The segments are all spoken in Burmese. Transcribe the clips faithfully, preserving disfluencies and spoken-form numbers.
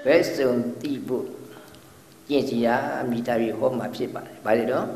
best on the book. Yes, ya, Mitari home of Ship. By the door?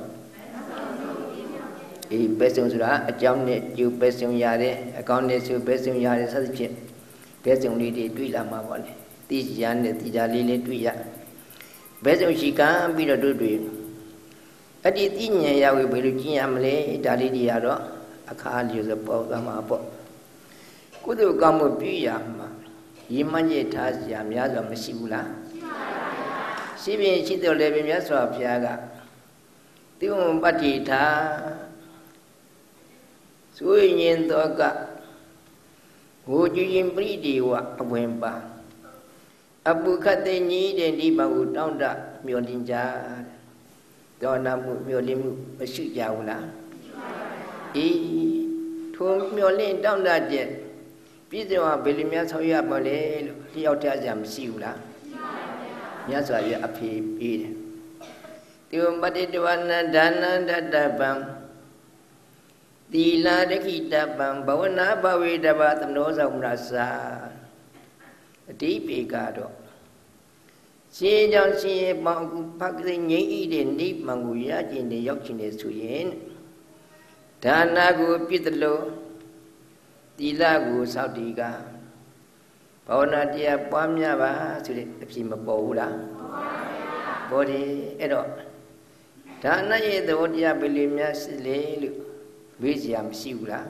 A best on Sura, a John, you best on Yare, a countess, you best on Yare, such a chip. Best on Lady Twila Mavon. This Jan, the Tijali Twila. Best on she can't be the do. At the Tinia, we will see Amle, Dali Diaro, a car use a pot of my pot. Could you come with Piyama? Yimanje Tas Yamyaz of Messibula? Sibin Chito Levin Yaso of Piaga. Tum Batita Swinging Doga. Would you impredi what a wemba? Abu Kate need and Diba would down that Miolinja. Dona Miolim, a shoot Yaula. E. Tom Miolin down that jet. Pizza Belimia Soya Mole, Yotajam Siula. Yes, I appear. The Badidwana Dana Dadabam. The Ladakita Bam, Bawana Bawi Dabat knows of Rasa. A deep egado. See, don't see a monk packing eating deep manguya in the Yorkshire to yin. Tanago Pitalo. Dilagu Saudiga Pauna dia Pamya ba sulit Pima Paula Body Edo Tana ye the Odia Belimia Sile Viziam Siula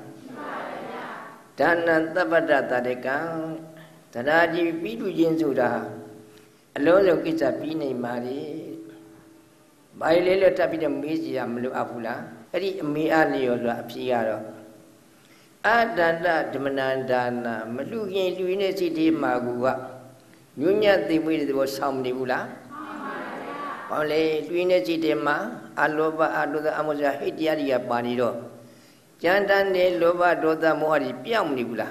Tana Tabada Tadeka Tanaji Pidu Jinsuda Alone of Kitapine Mari By Lila Tapidam Viziam Luapula Eri Mi Ali or Piaro Adanda Demanandana, Maluki, Luinity Magua, Nunya, the way there was some Nibula. Only Luinity Ma, Aloba, Adoda Amosa, Hitiaria Banido. Jandan de Loba Doda Mori, Piam Nibula.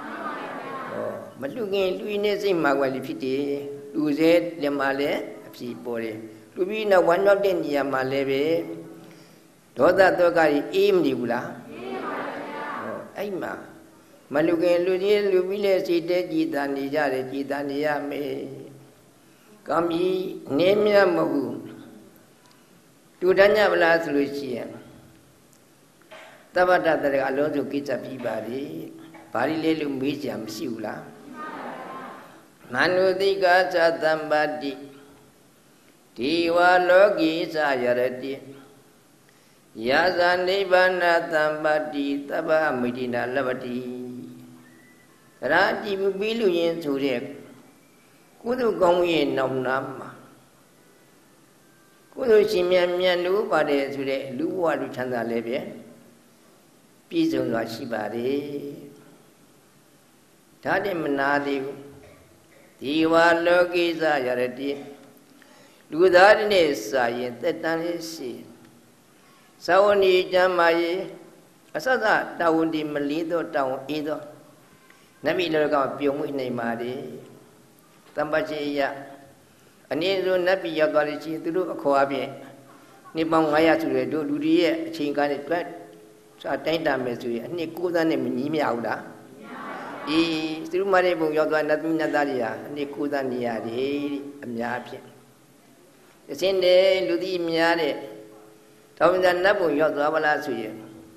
Maluki, Luinity Magualipiti, Luzet, Lemale, Psipore. Lubina, one of them, Yamaleve, Doda Dogari, Im Nibula. Aima Malugan Ludian Lubile Sita Gitania, Gitania me Kami Nemia Magu Tudanya Blas Lucia Tabata Alonso Kita Pibari Parilum Visiam Siula Manudika Satambadi Tiwa Logi Sayarati Yazan Nibana Tambati Taba Medina Lavati Rati Bilu Yen Surek Kudu Gongi Nam Nama Kudu Simian Mianu Pade Sure Luwa Luchanda Lebe Piso Nashibari Tadi Menadi Tiwa Logi Sayarati Ludadine Sayen Tetanisi Sawani Jamaye Asada Tawundi Malido Town either Nami Loga Pium in a Madi Tambaja Anizo Nabi Yagarichi to do a coabi Nipon Maya to do Ludia, Chingani Plat, Satanta Mesui, and Nikuda Nimi Auda. E. Still Maribu Yoga Nadina Daria, Nikuda Niadi, Amyapi. The same day, Ludi Miade. Tawinda Nabu Yodabala Suye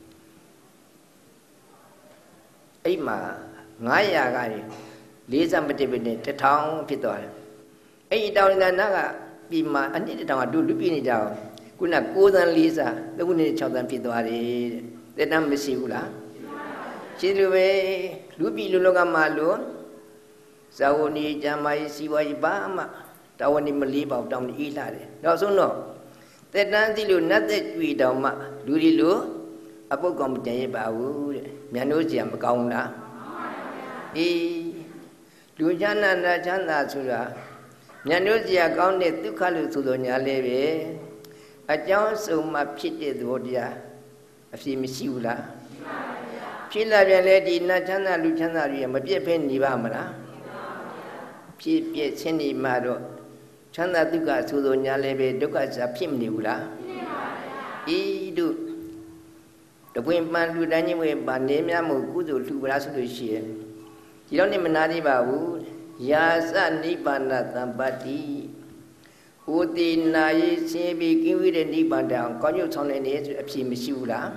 Aima, Naya Gari, Lisa Matibine, the town Pitor. A down in the Naga, Bima, and did it do Lupini down. Kuna good and Lisa, the wounded child and Pitori, the number Sibula. Chiluwe, Lupi Luloga Malu, Sauni Jamai Siwa Ibama, Tawani Maliba down Ilari. Also no. That Nandilu not that we don't ma, Ludilu, Apocom Jaybawu, Manusiam Gauna. E. Lujana Najana Sura, Manusia Gaune Tukalu Sudonia Leve, a Johnson Mapchit Wodia, a Fimisula. Chilla Lady Najana Lucana, Mapia Penny Vamana. Pip Seni Mado. Chanda Duka Sudonia Leve Dukas a Pim Nibula. E. do. The Wimpan Ludani Wimpan, Nemia Mugudu to Brasu. You don't even Nadi Babu, Yasa Nibbana Tampati Uti Nayi Sibi Kiwi Nibbana Konyo Sonene Psimishula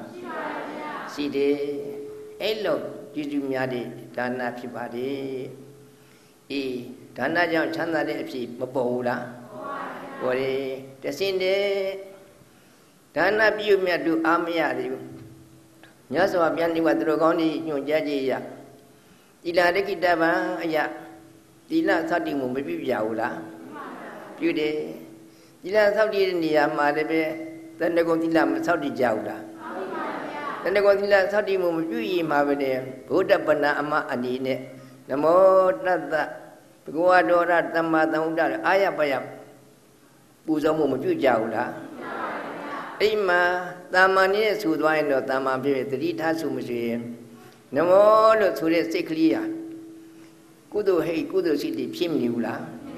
Side Elo Jujumyadi Dana Pibadi E Dana Jan Chanda de Psi Mabola Ore Desinde Dana Biumadu Amiadi Nyaswa Piani Wadrogoni Nyujaji Ila de Kitaba Aya Dila Sati Mumbi Yaula Pude Dila Saudi Nia Madebe then the Gontila Saudi Jaula then the Gontila Saudi Mumbi Mavade Buddha Pana Ama Anine Namo Nada Guadora Tama Dunda Ayapaya Buzamu Jaula Ima Tamani Sudwine Tama Three Tasumusi Namo no Sure Siklia Kudu Hey Kudu City Pim Nula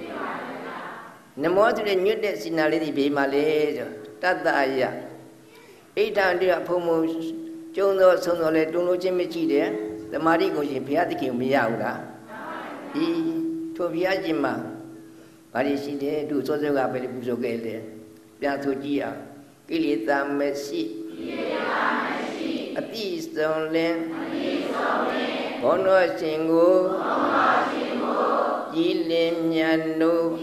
Namo to the new destinality be Malay Tata Aya Eight hundred Pomo Jono Sonole Dono Jimichi there the Marigo Piatiki Miaula E Tobiajima Pariside do Sozoga Pelipuzogele Piatogia Kilita Messi Ati Stone Ono Singo Jilim Yano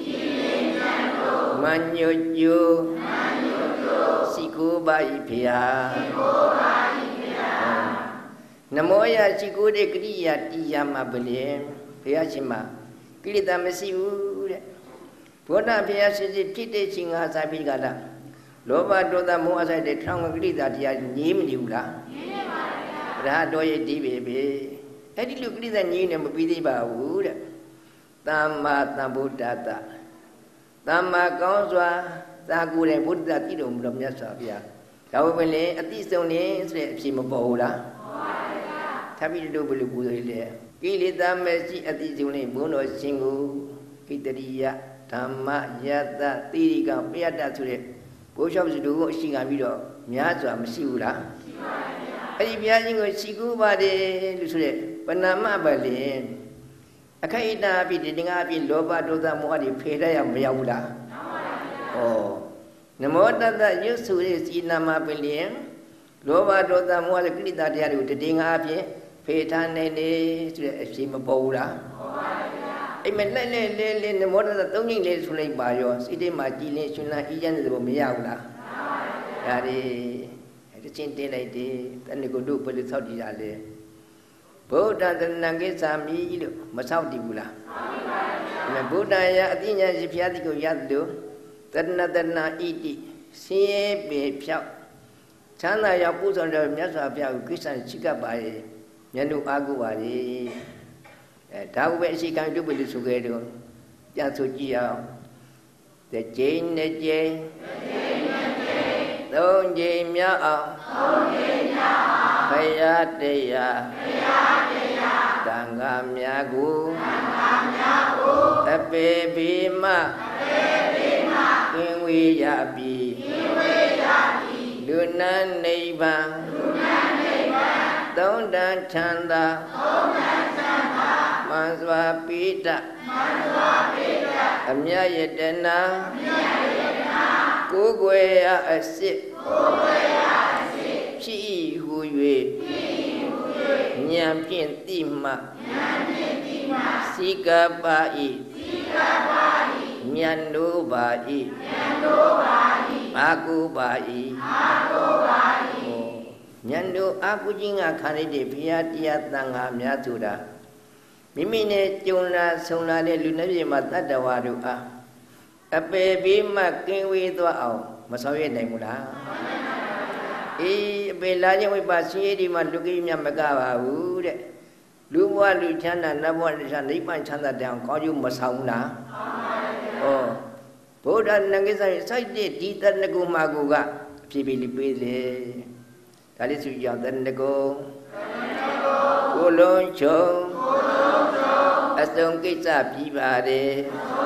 Manyojo Sikuba Ipia Namoya Sikude Kriya Tiyama Bele Piashima Kilita Messi Pona Piashi Pite Singa Sabigada Loba Doda Moasa de Tranglita Tia Nim Nula Radoye Dibe Edi Lukrida Nina Bidiba Wood Tama Tambutata Tama Gonzwa Tagure Buddha Tidum from Yasavia. However, at least only Simabola Tabi Double Buddha Kilita Messi at least only Bono Single Kitaria Tama Yata Tirika Piata to the Bush of the Do Singamido Miaza Masiula. If you are going to see Guba Panama Berlin, a Kaida be the Dingabi Loba Doda Modi Peda Miaula. Oh, the more that used to is in Nama Berlin, Loba Doda Modi Grida Diaru, the Dingabi, Peta Nene, Simabola. I mean, Lele, the more that only lays to lay by yours, it is my delination, Ian the Miaula. That is. Daylight day, then you go do for the Saudi Ale. Buddha the Nangesami, Masauti Bula. Buddha Yatina Zipiatico Yadu, then another na eat see be piao. Chana Yapus on the Masa Pia, Christian Chica by Yanu Aguari. That way she can do with the Sugedo. Yasugia. The Jane, the Jane. Don't ye meow, Payadea, Tanga Miagu, a baby ma, King we yabi, Luna neighbor, don't dance chanda, Manswa Pita, Amia Yedena. Gugwea a sick, she who you Nyampian Tima, Sika Bai, Nyando Bai, Aku Bai, Nyando Akujinga Kanade Piatia Tanga Miatura, Mimine Juna Sona de Lunavi Matadawarua. A baby making with our Masawi Nemula. E Belaya with Basidi Maluki Yamagawa wood. Luwa Luchana Nawan Lipan Chanda down, call you Masauna. Oh, Buddha Nangisa cited Tita Nagumaguga, Pibili Pili. That is young than the go. Ulon Cho, as don't get up, Pibade.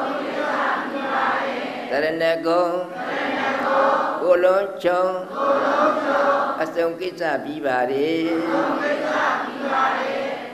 Tarenego, Ulon Cho, as don't get up, Pibade.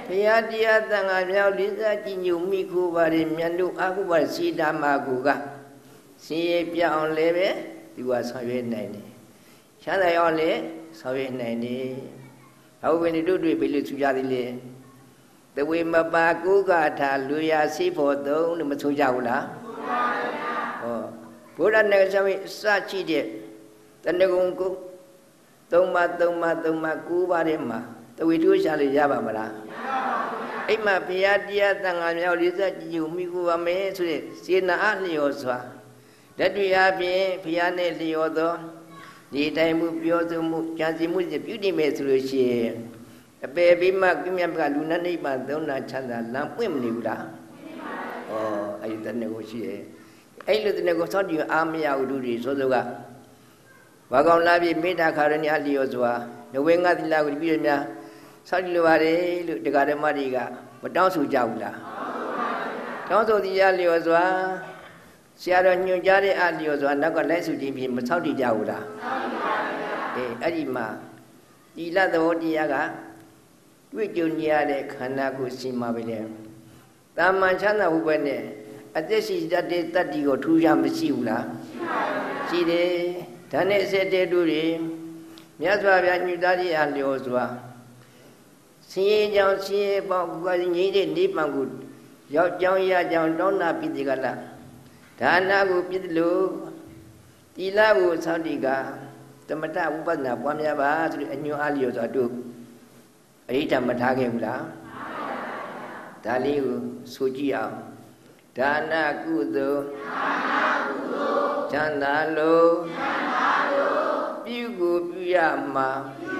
ရားတရားသံဃာမြောက်လေးစားကြည်ညိုမိခိုးပါれမြတ်တို့အာဟုဘစီတာမာကူကစင်ရပြအောင်လည်းပဲသူကဆောင်ရွက်နိုင်တယ်ချမ်းသာရောလည်းဆောင်ရွက်နိုင်တယ်ဟောဘယ်တို့တွေ့ပြီလို့သူကြသည်လေတဝေမပါကုကထာလူရစိဖို့သုံးလို့မဆိုကြဘူးလားဟောဘုရားနဲ့ဆောင်စချိတဲ့တဏ္ဍကုံကိုသုံးပါသုံးပါသုံးပါကူပါတဲ့မှာတဝေထိုးရှာလို့ရပါမလားအိမ်မှာဘုရားတရားသံဃာမြောက်လေးစားကြည်ညိုမိခိုးပါမယ်ဆိုတဲ့စေနာအလျော်စွာလက်တွေ့အပြင်ဘုရားနဲ့လျော်သောဒီတိုင်းမှုပြောဆိုမှုကြံစည်မှုပြုတည်မယ်ဆိုလို့ရှိရင်အပေပြီးမှကိမြတ်ကလူနဲ့နိဗ္ဗာန်သုံးနာချမ်းသာလမ်းပွင့်မနေဘူးလားဩအဲ့ဒီတနေ့ကိုရှိရဲ့အဲ့လိုတနေ့ကိုစောင့်ကြည့်အားမရဘူးတို့တွေဆိုဆိုကဘာကောင်လာပြီမေတ္တာခါရဏအလျော်စွာနဝေငါသီလကိုပြီးရများစောင့်ကြည့်လိုပါတယ်လို့တရားဓမ္မတွေကမတောင်းဆိုကြဘူးလားတောင်းဆိုသီလလျော်စွာဆရာတော်ညွှန်ကြားတဲ့အလျော်စွာနောက်ကလိုက်စုခြင်းဖြင့်မဆောက်တည်ကြဘူးလားအေးအဲ့ဒီမှာသီလသဘောတရားကတွေ့ကြုံရတဲ့ခန္ဓာကိုယ်ရှိမှပဲလေတာမန်ချမ်းသာမှုပဲနဲ့အသက်ရှိတတ်တဲ့တတ္တိကိုထူးခြားမရှိဘူးလားရှိတယ်ဒါနဲ့စက်တဲ့တို့တွေမြတ်စွာဘုရားညွှန်ကြားတဲ့အလျော်စွာဆင်းရဲကြောင့်ဆင်းရဲပေါင်းကိုငြိမ့်တဲ့နိဗ္ဗာန်ကိုရောက်ကြောင်းရကြောင်းတောင်းတာပြည်တိကလားဒါနကိုပြည့်လို့သီလကိုသောတိကသမထဥပဒနာပွားများပါဆိုတဲ့အညွှန်းအားလျော်စွာတို့အရိဋ္ဌမထားခဲ့ဘူးလားဒါလေးကိုဆိုကြည့်အောင်ဒါနကုသိုလ်ချမ်းသာလို့ပြုကိုပြုရမှာ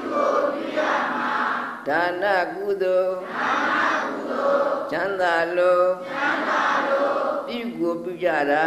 ဒါနကုသိုလ်ချမ်းသာလို့ပြုကိုပြုကြတာ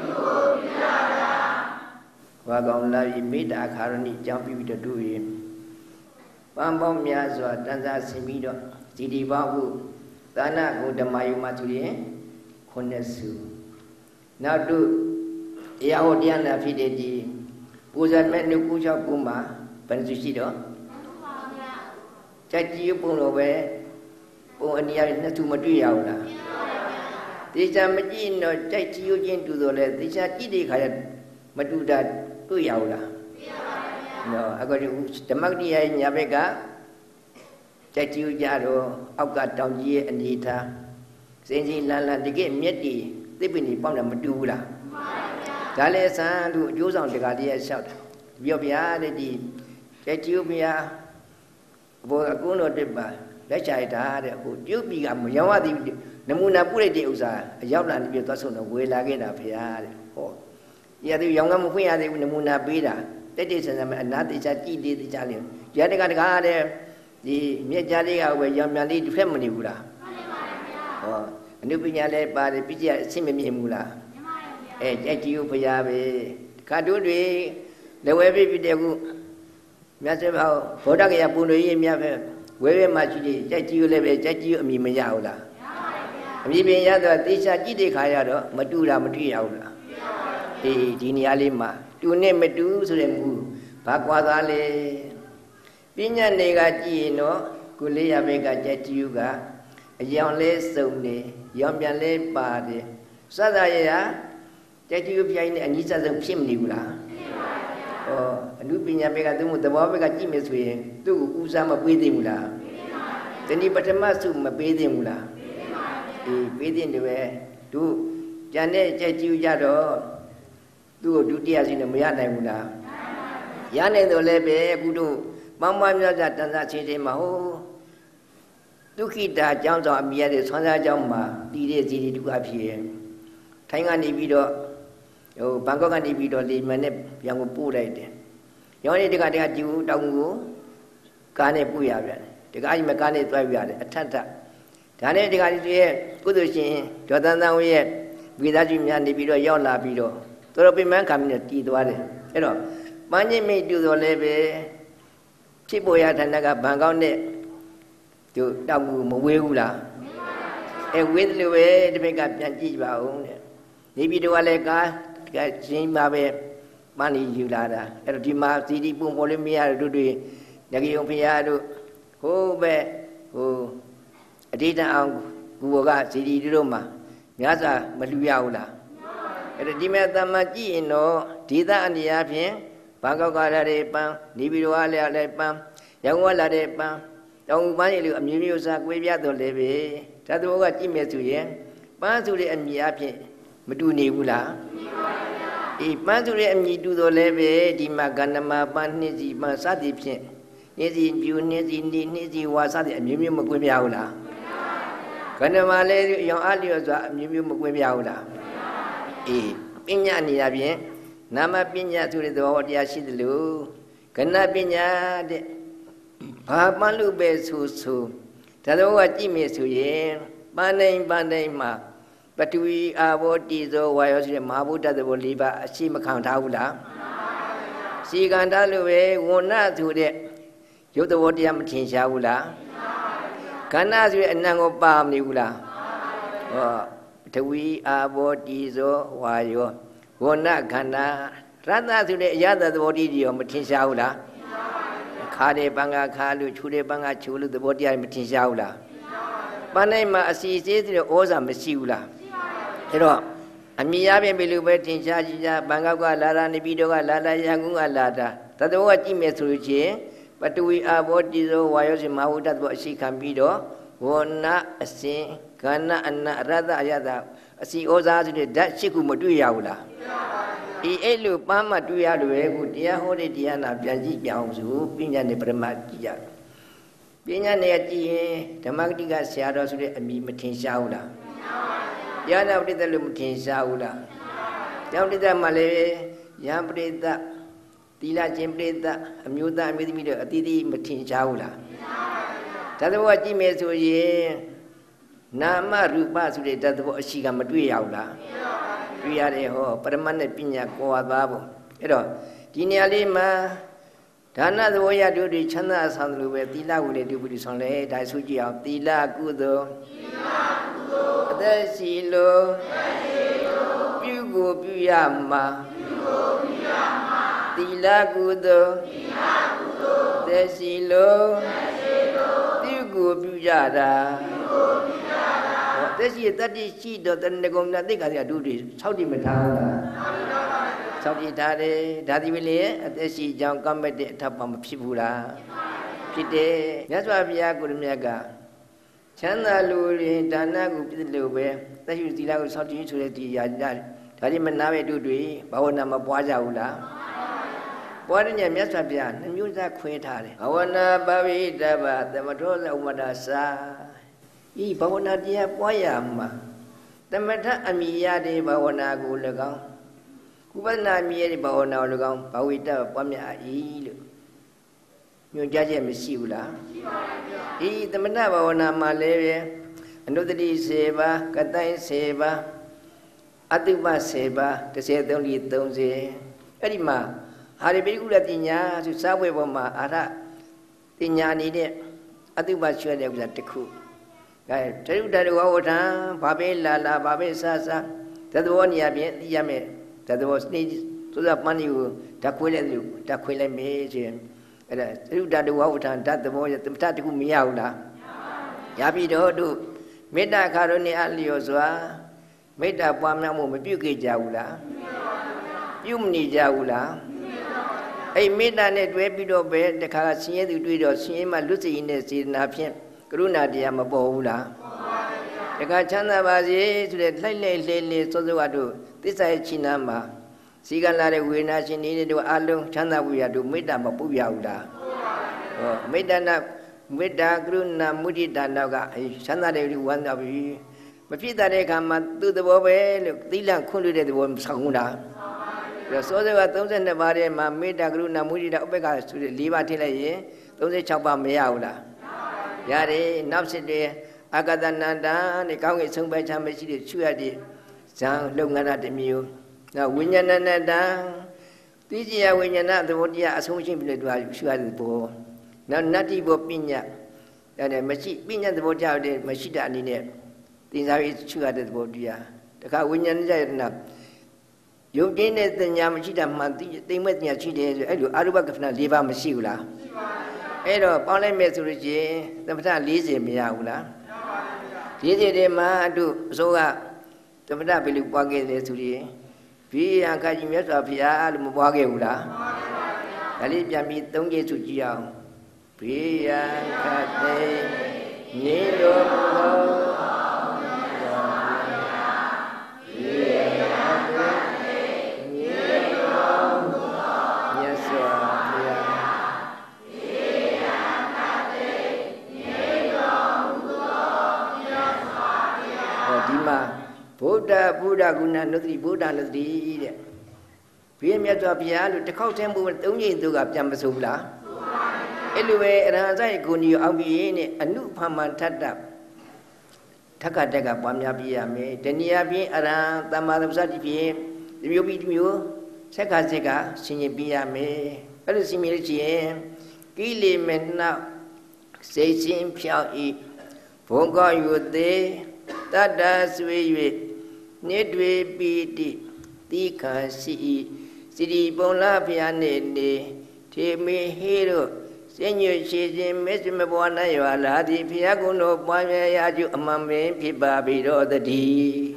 ဘာကောင်လာပြီမေတ္တာခါရဏိအကြောင်းပြုပြီးတော့တို့ရင်ပန်းပေါင်းများစွာတန်ဆာဆင်ပြီးတော့ဒီဒီဘောက်ဟုသာနာကိုဓမ္မယုံမှာဆိုရင်ခုနှစ်စုနောက်တို့တရားဟောတရားနာဖြစ်တဲ့ဒီပူဇော်မဲ့နှုတ်ကူးချောက်ကူမှာဘယ်နှစုရှိတော့ကြိုက်ကြည့်ပုံတော့ပဲပုံအနည်းနဲ့နှစ်စုမတွေ့ရဘူးလားတေချာမကြည့်တော့ကြိုက်ကြည့်ချင်းတူတော့လေတေချာကြည့်တဲ့ခါကျမတူတာတွေ့ရဘူးလားတွေ့ရပါဗျာနော်အခုဓမ္မဂတိယညာဘက်ကကြိုက်ကြည့်ကြတော့အောက်ကတောင်ကြီးရဲ့အနေထားစင်ကြီးလန်းလန်းတကယ်မြက်တီသိပ္ပဏီပေါက်တယ်မတူဘူးလားမှန်ပါဗျာဒါလည်းဆန်းတို့အကျိုးဆောင်တကာတည်းရဲ့လျှောက်တာပြောဗျာတဲ့ဒီကြိုက်ကြည့်ဗျာဘောအကုန်းတော်တစ်ပါလက်ချရတာတဲ့ဟိုပြုတ်ပြီးကမရောရသည်နမူနာပြုတ်လိုက်တဲ့ဥစ္စာအရောက်လာနေပြသွားဆုံးတော့ဝေလာခဲ့တာဖေဟာတဲ့ဟောရသည်ရောင်ကမဖွင့်ရသေးဘူးနမူနာပေးတာတက်တက်ဆန်ဆန်မဲ့အနာတိချာကြည်သေးသေးချာလေးရတကတကားတဲ့ဒီမြက်ကြားလေးကပဲရောင်မြန်လေးတစ်ဖက်မနေဘူးလားမှန်ပါဗျာဟောအနုပညာလည်းပါတယ်ပြည့်ကြအဆင့်မမြင်ဘူးလားမှန်ပါဗျာအဲကြက်ကြီးကိုဖရားပဲခါတို့တွေလည်းဝဲပြပြတဲ့ခုမြတ်စွာဘုရားဗုဒ္ဓဂယာပုံတွေရေးမြတ်ပဲဝဲဝဲမှရှိတယ်ကြက်ကြီးကိုလည်းပဲကြက်ကြီးကိုအမိမရဘူးလားမရပါဘူးဗျာအမိပင်ရတော့တေချာကြည့်တဲ့ခါရတော့မတူတာမတွေ့ရဘူးလားမရပါဘူးအေးဒီနေရာလေးမှာတူနဲ့မတူဆိုတဲ့မူဘာကွာသားလဲပညာတွေကကြည့်ရင်တော့ကိုလေးရဘက်ကကြက်ကြီးကအယောင်လဲစုံတယ်ရောင်ပြန်လဲပါတယ်စသရရကြက်ကြီးပြိုင်နဲ့အနိစ္စဆုံးဖြစ်မနေဘူးလားဖြစ်ပါဗျာဩအနုပညာဘက်ကသူ့သဘောဘက်ကကြည့်မယ်ဆိုရင်သူ့ကိုဦးစားမပေးသေးဘူးလားပေးပါဗျာတဏိပထမစုမပေးသေးဘူးလားပေးပါဗျာအေးပေးတဲ့တယ်ပဲတို့ကြံတဲ့ကြက်ကြီးကြတော့သူ့ကိုဒုတိယစီနဲ့မရနိုင်ဘူးလားရနိုင်တော့လည်းပဲအခုတို့မောင်မမြတ်စွာတန်ဆာချင်းချင်းမှာဟိုဒုက္ခိတာအကြောင်းဆောင်အမိရတဲ့ဆွမ်းစားအကြောင်းမှာတည်တဲ့စီဒီတုအဖြစ်ထိုင်းကနေပြီးတော့ဟိုဘန်ကောက်ကနေပြီးတော့လေမန်နဲ့ပြန်ကိုပို့လိုက်တယ်ရောင်းနေတကတကဒီတောင်ကိုကားနဲ့ပို့ရပြန်တကကြီးမကားနဲ့သွားပြရတယ်အထက်ထဒါနဲ့တကကြီးရဲ့ကုသိုလ်ရှင်ဒေါ်တန်တန်ဝင်းရဲ့ဝိသားကြီးများနေပြီးတော့ရောက်လာပြီးတော့သူတို့ပြင်ပန်းခံပြီးတော့တည်သွားတယ်အဲ့တော့ပန်းချင်းမိတ်တူတော်လည်းပဲဖြစ်ပေါ်ရဌာနကဘန်ကောက်နဲ့သူတောက်ကူမဝေးဘူးလားအဲဝေးတယ်လို့ပဲဒီဘက်ကပြန်ကြည့်ပါဦးတဲ့နေပြည်တော်ကလည်းကားကချင်းပါပဲပန်းလီယူလာတာအဲ့တော့ဒီမှာစီဒီပုံပေါ်လေးမရတို့တွေငကြီးုံဖရာတို့ဟိုးပဲဟိုအတိတ်အောင်ကူဘောကစီဒီတို့မှာများစွာမလူရဘူးလားအဲ့ဒါဒီမဲ့တမကြည့်ရင်တော့ဒေသအနေအချင်းဘာကောက်ကလာတဲ့ပန်းနေပြည်တော်ကလည်းလည်းပန်းရောင်းဝလာတဲ့ပန်းတောင်ပန်းရည်လိုအမျိုးမျိုးစားကွေးပြတော်လည်းပဲဓာတ်တော်ကကြည့်မဲ့ဆိုရင်ပန်းဆိုတဲ့အမြည်အဖြစ်မတူနေဘူးလားအေးပန်းဆိုတဲ့အမြည်တူတော်လည်းပဲဒီမှာကန္နမပန်းနှစ်စီပန်းစသည်ဖြင့်နှစ်စီပြူနှစ်စီနေနှစ်စီဝါစသည်အမျိုးမျိုးမကွေးပြဘူးလားကန္နမလည်းရောင်အားလျော်စွာအမျိုးမျိုးမကွေးပြဘူးလားအေးပညာနေရဖြင့်နာမပညာဆိုတဲ့သဘောတရားရှိသလိုကဏ္ဍပညာတဲ့ဘာပန်းလို့ပဲဆိုဆိုဒါတော့ကကြည့်မယ်ဆိုရင်ပန်းတိုင်းပန်းတိုင်းမှာပထဝီအာဘောတိဇောဝါယောဆိုတဲ့မဟာဗုဒ္ဓသဘော၄ပါးအရှိမခံထားဘူးလားစီကံထားလို့ပဲဝဏ္ဏဆိုတဲ့ရုပ်သဘောတရားမထင်ရှားဘူးလားကဏ္ဍဆိုတဲ့အနံကိုပါမနေဘူးလားဟောပထဝီအာဘောတိဇောဝါယောဝဏ္ဏခန္ဓာရတ္တဆိုတဲ့အရတ္တသဘောတရားရောမထင်ရှားဘူးလားခါတဲ့ပန်းကခါလို့ခြူတဲ့ပန်းကခြူလို့သဘောတရားမထင်ရှားဘူးလားပန်းတိုင်းမှာအစီအစေးဆိုတဲ့ဩဇာမရှိဘူးလားအဲ့တော့အမြင်ရပြင်ပြီလို့ပဲထင်ရှားကြည့်ကြဘန်ကောက်ကလာတာနေပြည်တော်ကလာတာရန်ကုန်ကလာတာသတ္တဝါကြည့်မယ်ဆိုလို့ချင်းပတဝီအာဘောတိဇောဝါယောစီမဟာဝတ္တဘောအရှိခံပြီးတော့ဝဏအစဉ်ကဏ္ဍအနရတ္တအယတအစီဩဇာဆိုတဲ့ဓာတ်ရှိခုမတွေ့ရဘူးလားဒီအဲ့လိုပန်းမတွေ့ရလို့ရဲ့ခုတရားဟောတဲ့တရားနာပြန်ကြည့်ကြအောင်ဆိုပညာနဲ့ပရမတ်ကြည့်ရပညာနဲ့ကြည့်ရင်ဓမ္မဂတိကဆရာတော်ဆိုတဲ့အမိမထင်ရှားဘူးလားတရားနာပရိသတ်လို့မထင်ရှားဘူးလားကျောင်းပရိသတ်မှလည်းယံပရိသတ်သီလကျင့်ပရိသတ်အမျိုးသားအမျိုးသမီးတို့အသီးသီးမထင်ရှားဘူးလားဓာတ်သဘောကြည့်မယ်ဆိုရင်နာမရူပဆိုတဲ့ဓာတ်သဘောအရှိကမတွေ့ရဘူးလားတွေ့ရတယ်ဟောပရမတ်နဲ့ပညာကိုယ်သွားဖို့အဲ့တော့ဒီနေရာလေးမှာဒါနသဘောရတို့တွေချမ်းသာဆောင်တယ်လို့ပဲသီလကိုလည်းပြုပြီးဆောင်လဲဒါဆိုကြည့်အောင်သီလကုသိုလ်သီလကုသိုလ်အသက်ရှိလို့အသက်ရှိလို့ပြုကိုပြုရမှာပြုကိုပြုရမှာသီလကုသိုလ်သီလကုသိုလ်အသက်ရှိလို့အသက်ရှိလို့ပြုကိုပြုကြတာပြုကိုပြုကြတာဟောသက်ရှိတတ္တိရှိတော့တဏ္ဍကုံနာသိက္ခာရတို့တွေ၆တိမထားဘူးလားဆောက်တည်ထားတယ်ဒါဒီဝိလေအသက်ရှိကြောင်းကမ်းမဲ့တဲ့အထပ်ပါမဖြစ်ဘူးလားဖြစ်တယ်မြတ်စွာဘုရားကိုရမြတ်ကချမ်းသာလူရင်ဒါနကိုပြည့်လို့ပဲသက်ရှိသီလကိုဆောက်တည်ဆိုတဲ့ဒီရာကြဒါဒီမနာပဲတို့တွေဘာဝနာမပွားကြဘူးလားပွားတဲ့ညမြတ်စွာဘုရားနှမျိုးသားခွဲထားတယ်ဘာဝနာပဝိတ္တဗသမထောဥမ္မတာစာဤဘာဝနာတရားပွားရမှာသမထအမိရတဲ့ဘာဝနာကို၎င်းဥပဒနာမြဲတဲ့ဘာဝနာကို၎င်းဘာဝိတ္တပွားများ၏လို့ညွှန်ကြားချက်မရှိဘူးလားရှိပါဗျာဒီသမထဘာဝနာမှာလည်းပဲအနုတ္တိ၁၀ပါးကတိုင်း၁၀ပါးအတုပ၁၀ပါး၁၃လီ၃၀အဲ့ဒီမှာဟာရိပိကုလပညာဆိုစာဝေပေါ်မှာအာရပညာနေတဲ့အတုပကျွဲတဲ့ဥစ္စာတစ်ခုအဲတရုတ္တဝဝဋ္ဌံဘာပဲလာလာဘာပဲဆာဆာသတ္တဝနေရာပြင်သိရမယ်သတ္တဝစနေသုဇပန်းကြီးကိုဓာတ်ခွေးလိုက်လို့ဓာတ်ခွေးလိုက်မေးဆိုရင်အဲ့ဒါတရုတ္တဝဝဋ္ဌံဓာတ်သဘောသမထတခုမရဘူးလားရပြီတော့တို့မေတ္တာခါရုဏီအလျော်စွာမေတ္တာပွားများမှုမပြုတ်ကြဘူးလားပြုမနေကြဘူးလားအဲ့မေတ္တာနဲ့တွဲပြီးတော့ပဲတခါဆင်းရဲသူတွေ့တော့ဆင်းရဲမှလွတ်စေတဲ့စေတနာဖြင့်ကရုဏာတရားမပေါ်ဘူးလားတခါချမ်းသာပါစေဆိုတဲ့လှိုက်လှိုက်လှဲလှဲစောစောကတို့သစ္စာရဲ့ချိနာမှာစီကံလာတဲ့ဝေဒနာရှင်နေတဲ့တို့အလုံးချမ်းသာဖို့ရတို့မေတ္တာမပုတ်ရဘူးလားဟောမေတ္တာနာမေတ္တာကရုဏာမုဒိတာနောက်ကချမ်းသာတဲ့လူဝမ်းသာပြီမဖြစ်တဲ့အခါမှာသူ့သဘောပဲလို့သီလခွင့်လွှတ်တဲ့သဘောမဆောင်ဘူးလားဒါစောစောက၃၂ပါးထဲမှာမေတ္တာကရုဏာမုဒိတာဥပေက္ခဆိုတဲ့၄ပါးထည့်လိုက်ရင်၃၆ပါးမရဘူးလားရတယ်နောက်စစ်တဲ့အာဂတနန္တနဲ့ကောင်းကင်ဆုံးပဲချမ်းမရှိတဲ့ချွတ်ရတဲ့ဇံလုံငါတစ်မျိုးနောက်ဝိညာဏနတံသိကြရဝိညာဏသဘောတရားအဆုံးရှင်းပြီးတော့သူချွတ်ရတဲ့ဘောနောက်နတ္တိဘောပညာအဲ့မရှိပညာသဘောတရားတဲ့မရှိတဲ့အနေနဲ့သင်္စားပြီးချွတ်ရတဲ့သဘောတရားတခါဝိညာဏကြရတဲ့ယုတ်တင်းတဲ့တင်ညာမရှိတာမှန်သိမ့်မဲ့တင်ညာရှိတယ်ဆိုအဲ့လိုအာရုပကဖဏ၄ပါးမရှိဘူးလားရှိပါဘူးအဲ့တော့ပေါင်းလိုက်မယ်ဆိုလို့ချင်းသမထ၄၀မရဘူးလားဒီစီတွေမှာတို့အစိုးကသမထဘယ်လိုပွားခဲ့လဲဆိုရင်ဘိယံခါကြီးမြတ်စွာဘုရားလို့မပွားခဲ့ဘူးလားဒါလေးပြန်ပြီးသုံးကြိမ်စုကြည့်အောင်ဘိယံခတိမြေတော်မူသောဗုဒ္ဓဗုဒ္ဓဂုဏနုတ္တိဗုဒ္ဓနုတ္တိတဲ့ဘိယမြတ်စွာဘုရားလို့တစ်ခေါက်တည်းဘုရားသုံးကြိမ်သူကပြန်မဆိုဘူးလားအဲ့လိုပဲအရဟံဆိုင်ဂုဏီအောင်ပြီးရင်အနုဖမန်ထတ္တထက္ကတက်ကပွားများပြရမယ်တဏှာဖြင့်အရဟံသမ္မာသမ္ဗုဒ္ဓဖြင့်ဒီမျိုးပြီးဒီမျိုးဆက်ကဆက်ကဆင်ញင်ပြရမယ်အဲ့လိုဆင်ញင်လို့ရှိရင်ကိလေမနှစိတ်ချင်းဖြောင်းဤဘုံကောယူသေးတတ္တဆွေ၍နေတွေပီတိတိခါရှိစီရီပုံလာဖျားနေနေထေမေဟေတို့စဉ္ညွရှိခြင်းမစ္စမဘဝနာရွာလာသည်ဖျားကုံတို့ပွားများရာကျအမှန်ပင်ဖြစ်ပါပြီတော့တည်း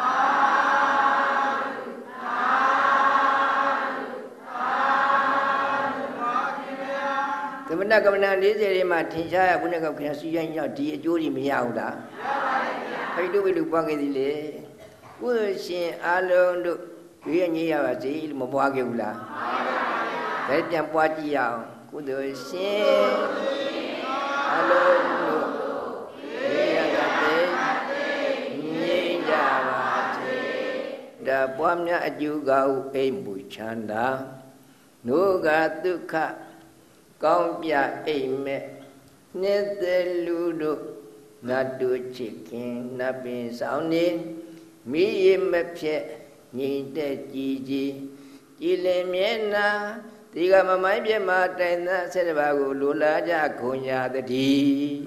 သမဏကမ္မနာ၄၀တွေမှာထင်ရှားရခုနကခရစီရင်ရောက်ဒီအကျိုးတွေမရဘူးလားမရပါဘူးဘယ်လိုဘယ်လိုပွားခဲ့သည်လေကုသိုလ်ရှင်အလုံးတို့ရွေးညရပါစေလို့မပွားခဲ့ဘူးလားမှန်ပါဗျာဒါပြန်ပွားကြည့်ရအောင်ကုသိုလ်ရှင်အလုံးတို့ရွေးရပါစေညင်ကြပါစေဒါပွားများအကျိုးကောင်းအိမ်မူချမ်းသာနိုးကဒုက္ခကောင်းပြအိမ်မဲ့နှစ်သက်လူတို့နတ်တို့ချစ်ခင်နတ်ပင်ဆောင်နေမိရမဖြစ်ညီတဲ့ကြည်ကြည်ကြည်လင်မျက်နာဒီကမမိုင်းပြမတိုင်သားဆက်တပါးကိုလိုလားကြခွန်ရတည်း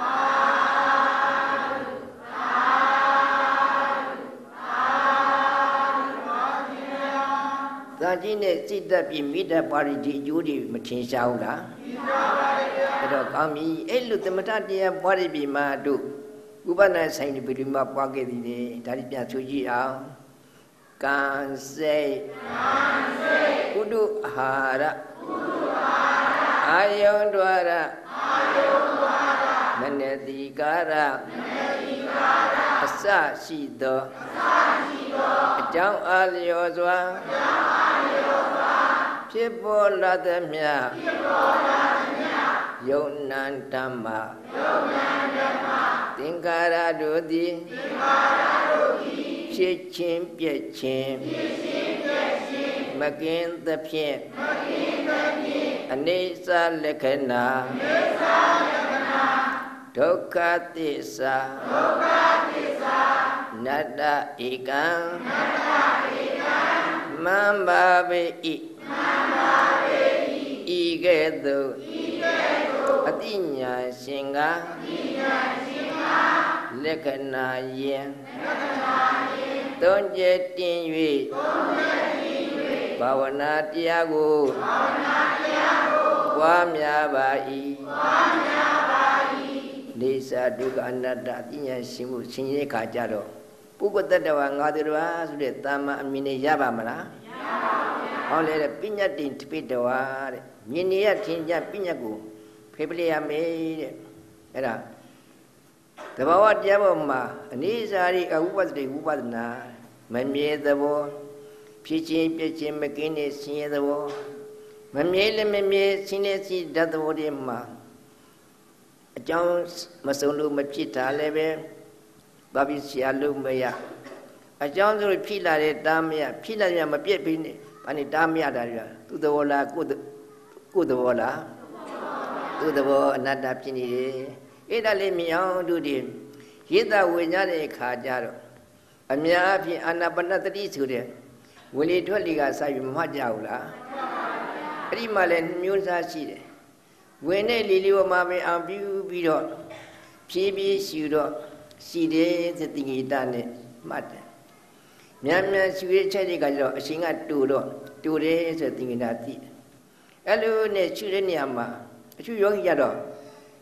သာကြီးနဲ့စိတ်တက်ပြီးမိတ္တပါရီဒီအကျိုးတွေမထင်ရှားဘူးလားထင်ရှားပါဗျာအဲ့တော့ကောင်းပြီအဲ့လိုသမထတရားပွားရပြီမှာတို့ဥပဒနာဆိုင်ဒီပြည်မှာပွားခဲ့သည်လေဒါဒီပြန်ဆိုကြည့်အောင်ကံစိတ်ကံစိတ်ကုတုအာဟာရကုတုအာဟာရအာယုံ द्वार အာယုံ द्वार မနတိကာရမနတိကာရအစရှိသောအစရှိသောအကြောင်းအာလျော်စွာအကြောင်းအာလျော်စွာဖြစ်ပေါ်လာသမျှဖြစ်ပေါ်လာသမျှယုံနံဓမ္မယုံနံဓမ္မသင်္ခါရတို့သည်သင်္ခါရတို့သည်ဖြစ်ခြင်းပြည့်ခြင်းဖြစ်ခြင်းပြည့်ခြင်းမကင်းသဖြင့်မကင်းသဖြင့်အနိစ္စလက္ခဏာအနိစ္စလက္ခဏာဒုက္ခသစ္စာဒုက္ခသစ္စာနတ္တဧကံနတ္တဧကံမံဘာဝေဣမံဘာဝေဣဤကဲ့သို့ဤကဲ့သို့အတိညာရှင်ကအတိညာရှင်ကလက္ခဏာယင်လက္ခဏာယင်သုံးချက်တင်၍သုံးချက်တင်၍ဘာဝနာတရားကိုဘာဝနာတရားကိုပွားများပါ၏ပွားများပါ၏နေစာဒုက္ခအနတ္တအတိညာရှင်မှုဆင်းရဲခါကြတော့ပုဂ္ဂတတ္တဝါငါးတော်ဆိုတဲ့တာမန်အမြင်နဲ့ရပါမလားမရပါဘူးဗျာဟောလေတဲ့ပညာတိတပိတဝါတဲ့မြင်နေရထင်ကြပညာကိုဖေးပလေရမယ်တဲ့အဲ့ဒါသဘာဝတရားပေါ်မှာအနိစ္စရိအဝိပဿတိဝိပဿနာမမြဲသဘောဖြစ်ခြင်းပြည့်ခြင်းမကင်းတဲ့ဆင်းရဲသဘောမမြဲလည်းမမြဲဆင်းရဲစီဓာတ်သဘောတွေမှာအကြောင်းမစုံလို့မဖြစ်တာလည်းပဲဘာဖြစ်ဆရာလို့မရအကြောင်းဆိုဖြစ်လာတဲ့တားမရဖြစ်လာရင်မပြည့်ပြီးနေဘာနဲ့တားမရတာတွေသူ့သဘောလားကိုယ်ကိုယ်သဘောလားသူ့သဘောအနတ္တဖြစ်နေတယ်အဲ့ဒါလေးမြင်အောင်တို့ဒီရစ်တဝိညာဉ်တဲ့ခါကြတော့အများအပြားအာနာပါနတတိဆိုတဲ့ဝင်လေထွက်လေကစာယူမမှတ်ကြဘူးလားအဲ့ဒီမှာလည်းမျိုးစားရှိတယ်ဝင်တဲ့လေလေးပေါ်မှာပဲအောင်ပြူပြီးတော့ဖြည်းဖြည်းရှူတော့ရှိတယ်သတိကိတနဲ့မှတ်တယ်မြန်မြန်ရှူရချက်တွေကကျတော့အရှင်ကတူတော့တူတယ်ဆိုသင်္ကိတသိတယ်အဲ့လိုနဲ့ရှူတဲ့နေရာမှာအရှုယောဂီကြတော့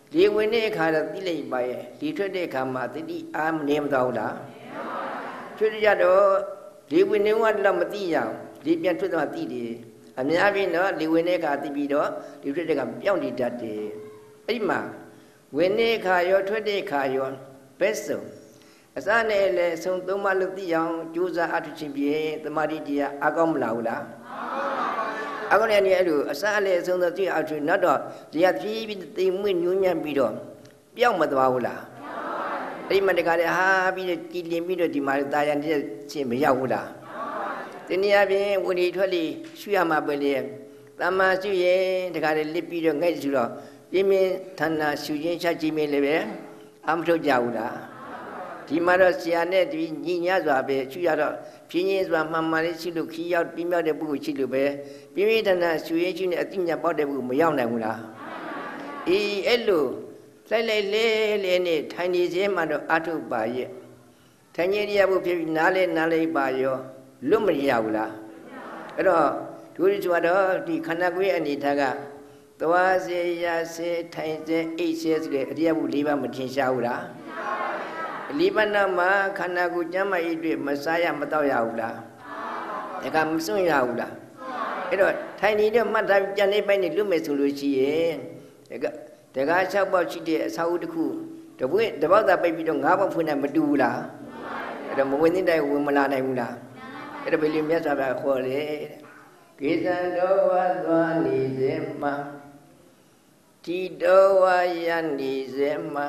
လေဝင်တဲ့အခါတော့သိလိုက်ပါရဲ့လေထွက်တဲ့အခါမှာတတိအားမနေမတော့လားထွေးကြတော့လေဝင်နေကတော့မသိရအောင်လေပြန်ထွက်သွားသိတယ်အများကြီးတော့လေဝင်တဲ့အခါသိပြီးတော့လေထွက်တဲ့အခါပြောင်းနေတတ်တယ်အဲ့ဒီမှာဝင်တဲ့အခါရောထွက်တဲ့အခါရောဘယ်ဆုံးအစနဲ့လည်းဆုံးသုံးပါလို့သိအောင်ကြိုးစားအထုချင်းဖြင့်တမာတိတရားအကောင်းမလားဘူးလားအကောင်းတယ်အဲ့လိုအစလည်းဆုံးတော့သိအောင်အထုနောက်တော့တရားဖြည်းဖြည်းသိမ်မွေ့ညှိုးညံ့ပြီးတော့ပြောင်းမသွားဘူးလားအဲ့ဒီမှာတခါလေဟာပြီးတော့ကြည်လင်ပြီးတော့ဒီမှာတာယာနေတဲ့ချင်းမရောက်ဘူးလားဒီနည်းအားဖြင့်ဝိနည်းထွက်လေရှုရမှာပဲလေတမ္မာရှုရင်တခါလေလစ်ပြီးတော့ငဲ့ရှုတော့ပြင်းပြင်းထန်ထန်ရှုခြင်းချက်ခြင်းလည်းပဲအမထုတ်ကြဘူးလားဒီမှာတော့ဆရာနဲ့ဒီညီညစွာပဲရှုရတော့ပြင်းပြင်းစွာမှန်မှန်လေးရှုလို့ခီးရောက်ပြင်းမြောက်တဲ့ပုဂ္ဂိုလ်ရှိလို့ပဲပြင်းပြင်းထန်ထန်ရှုရင်ရှုနေအတိညာပေါက်တဲ့ပုဂ္ဂိုလ်မရောက်နိုင်ဘူးလားအေးအဲ့လိုလိုက်လိုက်လဲလဲနဲ့ထိုင်နေခြင်းမှတော့အထုပါရဲ့ထိုင်နေရဖို့ဖြစ်ပြီးနားလဲနားလိုက်ပါရောလွတ်မရဘူးလားအဲ့တော့ဒုတိယကတော့ဒီခန္ဓာကိုယ်ရဲ့အနေထားကသွားစေရစေထိုင်စေအိတ်စေဆိုတဲ့အရိယဘု၄ပါးမထင်ရှားဘူးလားလိပနာမှာခန္ဓာကိုယ်ကျမ်းမာရေးအတွက်မစားရမတော့ရဘူးလားဒါကမစွန့်ရဘူးလားအဲ့တော့ထိုင်နေတဲ့မှတ်ထားကြံနေပိုင်းနေလွတ်မယ်ဆိုလို့ရှိရင်ဒါကတကား၆ပေါက်ရှိတဲ့အစာအုပ်တစ်ခုတပွင့်တပေါက်သာပိတ်ပြီးတော့၅ပေါက်ဖွင့်နေမတူဘူးလားအဲ့တော့မဝင်တဲ့တိုင်ဝင်မလာနိုင်ဘူးလားအဲ့တော့ဘယ်လိုမြတ်စွာဘုရားခေါ်လဲကိသံတော်ဝါသွားနေစေမှာတိတော်ဝါယနေစေမှာ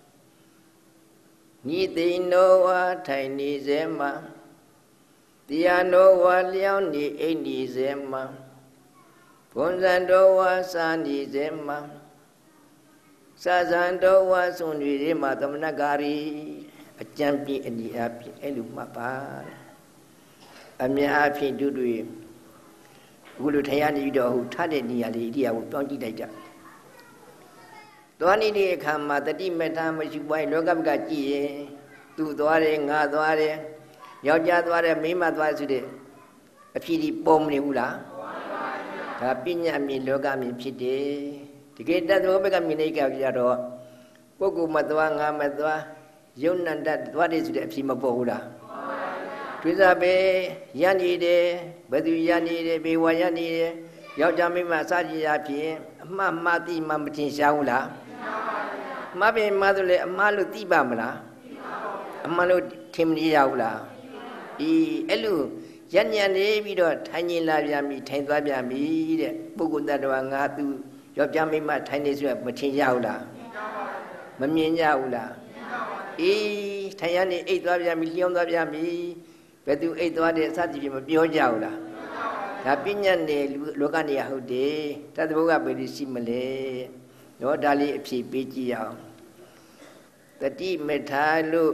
ညီသိန်တော်ဝါထိုင်နေစေမှာတရားတော်ဝါလျောင်းနေအိတ်နေစေမှာဘုံဇံတော်ဝါစာနေစေမှာစာဇံတော်ဝါဆုံးနေစေမှာသမဏဂါရီအကျံပြည့်အနိအပြည့်အဲ့လိုမှတ်ပါအမြတ်အဖြစ်တူတူအခုလိုထိုင်ရနေပြီးတော့ဟိုထားတဲ့နေရာလေးဒီဟာကိုပြောင်းကြည့်လိုက်ကြသွားနေတဲ့အခါမှာတတိမေတ္တာမရှိပွားရင်လောကဘကကြည့်ရင်သူသွားတယ်ငါသွားတယ်ယောက်ျားသွားတယ်မိန်းမသွားဆိုတဲ့အဖြစ်ဒီပေါ်မနေဘူးလားဒါပညာမြင်လောကမြင်ဖြစ်တယ်တကယ်တတ်သောဘက်ကမြင်နေကြကြတော့ပုဂ္ဂိုလ်မသွားငါမသွားယုံနန္တသွားတယ်ဆိုတဲ့အဖြစ်မပေါ်ဘူးလားတွေ့စားပဲရနေတယ်ဘယ်သူရနေတယ်ဘေဝရနေတယ်ယောက်ျားမိန်းမစကြည်ရဖြင့်အမှားမှားတိမှမထင်ရှားဘူးလားမှတ်ပြင်မှဆိုလေအမှားလို့သိပါမလားအမှန်လို့ထင်မရဘူးလားအေးအဲ့လိုရညံနေပြီးတော့ထိုင်နေလာပြန်ပြီထိုင်သွားပြန်ပြီတဲ့ပုဂ္ဂိုလ်တ attva ငါသူယောက်ျားမိန်းမထိုင်နေဆိုရမထင်ရဘူးလားမမြင်ကြဘူးလားအေးထိုင်ရနေအိတ်သွားပြန်ပြီလျောင်းသွားပြန်ပြီဘယ်သူအိတ်သွားတဲ့အစသည်ဖြင့်မပြောကြဘူးလားဒါပညာနဲ့လောကနေရဟုတ်တယ်တသဘောကဘယ်လိုရှိမလဲတော့ဒါလေးအဖြေပေးကြည့်အောင်တတိမေထာလို့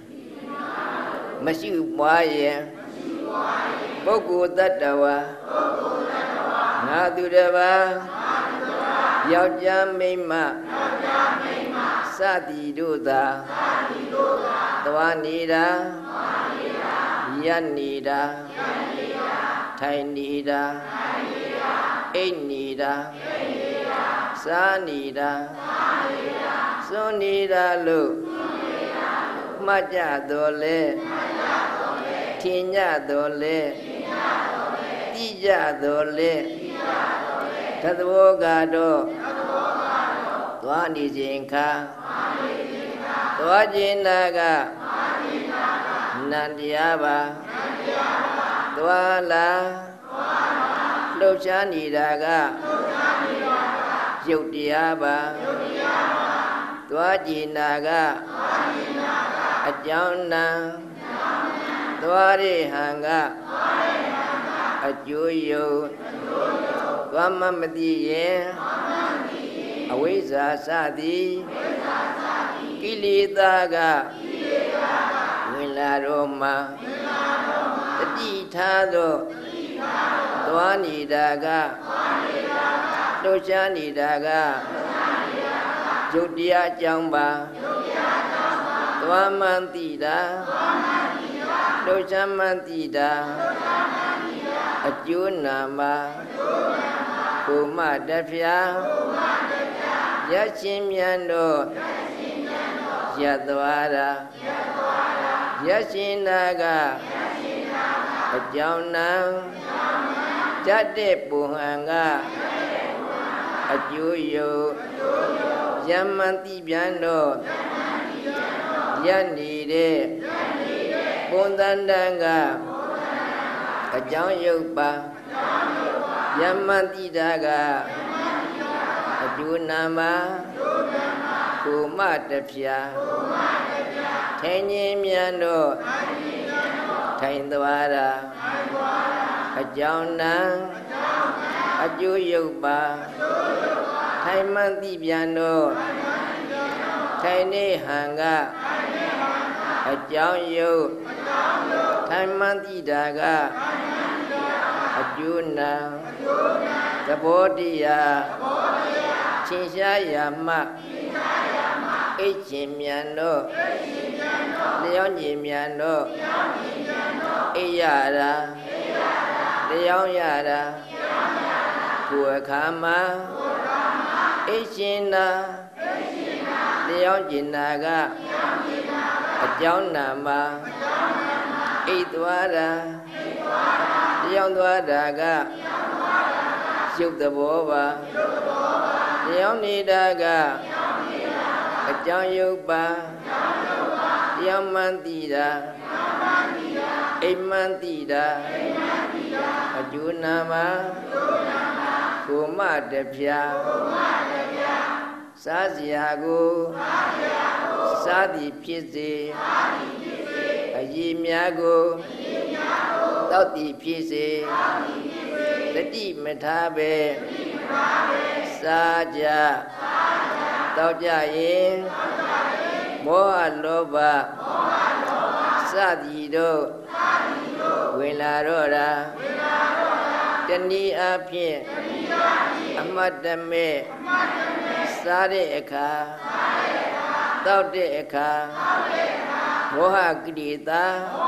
မရှိပွားရဲ့ပုဂ္ဂိုလ်တ attva ငါသူတစ်ပါးယောက်ျားမိန်းမစသည်တို့သာသွားနေတာရပ်နေတာထိုင်နေတာအိတ်နေတာစားနေတာစွန့်နေတာလို့မှတ်ကြတော်လဲထင်ကြတော်လဲသိကြတော်လဲသတ္တဝါကတော့သွားနေခြင်းခါသွားခြင်းနာကနန္တရားပါသွားလာလှုပ်ရှားနေတာကရုပ်တရားပါသွားကြည်နာကအကြောင်းနာသွားရဟံကအကျိုးယုတ်သွားမမသိရဲ့အဝိဇ္ဇာစသည်ကိလေသာကဝင်လာတော့မှတတိထားသောသွားနေတာကလှုပ်ရှားနေတာကယုတ်တရားအကြောင်းပါသွားမှန်သိတာလှုပ်ရှားမှန်သိတာအကျိုးနာမှာကိုမတဖျားရရှင်မြန်တို့ယတ္တဝါဒယရှင်နာကအကြောင်းနံဇတ်တဲ့ပုဟံကအကျိုးယုတ်ယမန်တိပြန်တို့ယနေတဲ့ပုံသဏ္ဍာန်ကအကြောင်းယုတ်ပါယမန်တိတာကအကျိုးနာမှာကိုမတဖြာထိုင်ခြင်းမြန်တို့ထိုင်သွားတာအကြောင်းနံအကျိုးယုတ်ပါထိုင်မှန်သိပြန်တို့ထိုင်နေဟံကအကြောင်းယုတ်ထိုင်မှန်သိတာကအကျိုးနံသဘောတရားချင်းရှားရမှအိတ်ခြင်းမြန်တို့လျောင်းခြင်းမြန်တို့အိရတာလျောင်းရတာကိုယ်အခါမှာအိတ်ရှင်နာလျောင်းခြင်းနာကအကြောင်းနာမှာအိတ်သွားတာလျောင်းသွားတာကရုပ်သဘောပါလျောင်းနေတာကအကြောင်းယုတ်ပါလျောင်းမှန်တိတာအိမ်မှန်တိတာအကျိုးနာမှာကိုမတဖြာစားစရာကိုစားသည်ဖြစ်စေအည်များကိုတောက်သည်ဖြစ်စေတတိမထားပဲစားကြတောက်ကြရင်မောဟလောဘစသည်တို့ဝင်လာတော့တာတဏှီအဖြစ်အမတ်တမဲ့စားတဲ့အခါတောက်တဲ့အခါမောဟကိလေသာ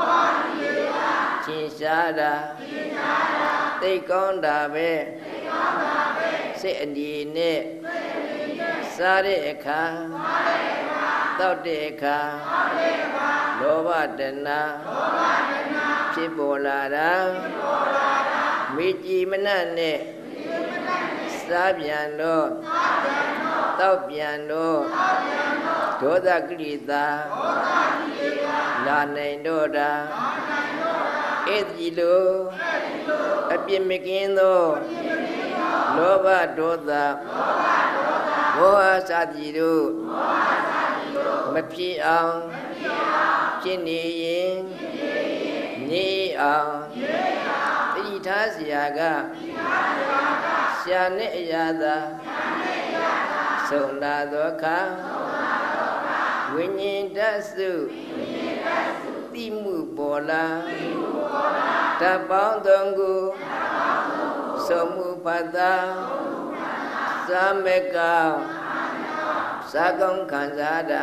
ချင်းရှားတာသိကောင်းတာပဲစိတ်အနေနဲ့စားတဲ့အခါတောက်တဲ့အခါလောဘတဏှာဖြစ်ပေါ်လာတာမိကြည်မနတ်နဲ့စားပြန်တော့တောက်ပြန်တော့ဒေါသကိလေသာလာနိုင်တော့တာအဲ့ဒီလိုအပြစ်မကင်းသောလောဘဒေါသမောဟစသည်တို့မဖြစ်အောင်ဖြစ်နေရင်နေအောင်တတိထားစရာကရှာနဲ့အရာသာဆုံးလာသောအခါဝိညာဉ်တဆုတိမှုပေါ်လာတပေါင်းသုံးခုဆုံးမှုဖတ်တာသာမေကသာကောင်းခံစားတာ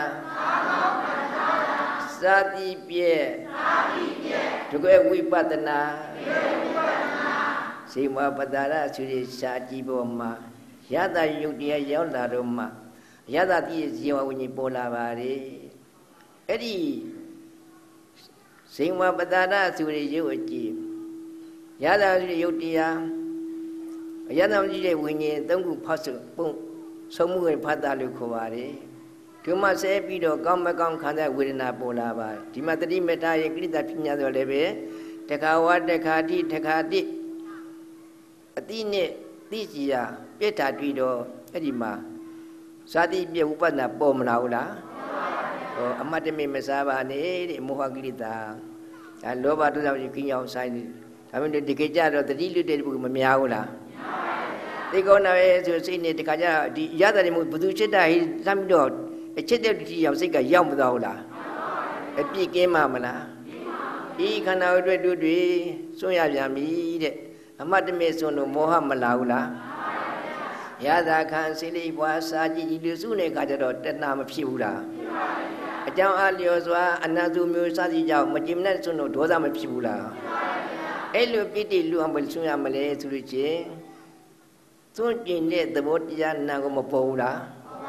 သာတိပြည့်တကယ်ဝိပဿနာစေမပတ္တရဆိုရစာကြည့်ပေါ်မှာယတယုတ်တရားရောက်လာတော့မှယတတိဇေဝဝိညာဉ်ပေါ်လာပါလေအဲ့ဒီစေမပတ္တရဆိုရရုပ်အကြည့်ယတဆိုရယုတ်တရားယတမရှိတဲ့ဝိညာဉ်သုံးခုဖတ်စုပုံဆုံးမှုဝင်ဖတ်တာလို့ခေါ်ပါတယ်ဒီမှာဆဲပြီးတော့ကောင်းမကောင်းခံတဲ့ဝေဒနာပေါ်လာပါတယ်ဒီမှာတတိမေတ္တာရဲ့ကိရိတာပညာဆိုလည်းပဲတခါဝတခါတိတခါတိအတိနဲ့သိစီရာပြစ်တာတွေ့တော့အဲ့ဒီမှာဇာတိပြဥပဒနာပေါ်မလာဘူးလားဟောအမတ်တမေမစားပါနဲ့တဲ့မောဟကိရိတာဒါလောဘဒေါသကိညောင်ဆိုင်နေဒါပေမဲ့ဒီကေကြတော့တတိလွတ်တဲ့ပုဂ္ဂိုလ်မများဘူးလားသိကောင်းတယ်ဆိုစိတ်နဲ့တခါကျဒီရတာတွေမဟုတ်ဘုသူချစ်တာဟိလမ်းပြီးတော့အချစ်တဲ့တိရောက်စိတ်ကရောက်မသွားဘူးလားအပြစ်ကင်းမှာမလားဒီခန္ဓာကိုယ်တွေ့တွေ့တွေ့စွန့်ရပြန်ပြီတဲ့အမတ်တမေစွန့်လို့မောဟမလာဘူးလားရတာခံစိတ်လေးပွားစာကြည့်ကြည့်လူစုနေခါကျတော့တဏှာမဖြစ်ဘူးလားအကြောင်းအလျော်စွာအနန္တုမျိုးစသည်ကြောင့်မကြည်မနဲ့စွန့်လို့ဒေါသမဖြစ်ဘူးလားအဲ့လိုပြစ်တိလူအောင်ဘယ်စွန့်ရမလဲဆိုလို့ချင်းစွန့်ကျင်တဲ့သဘောတရားနာကိုမပေါ်ဘူးလား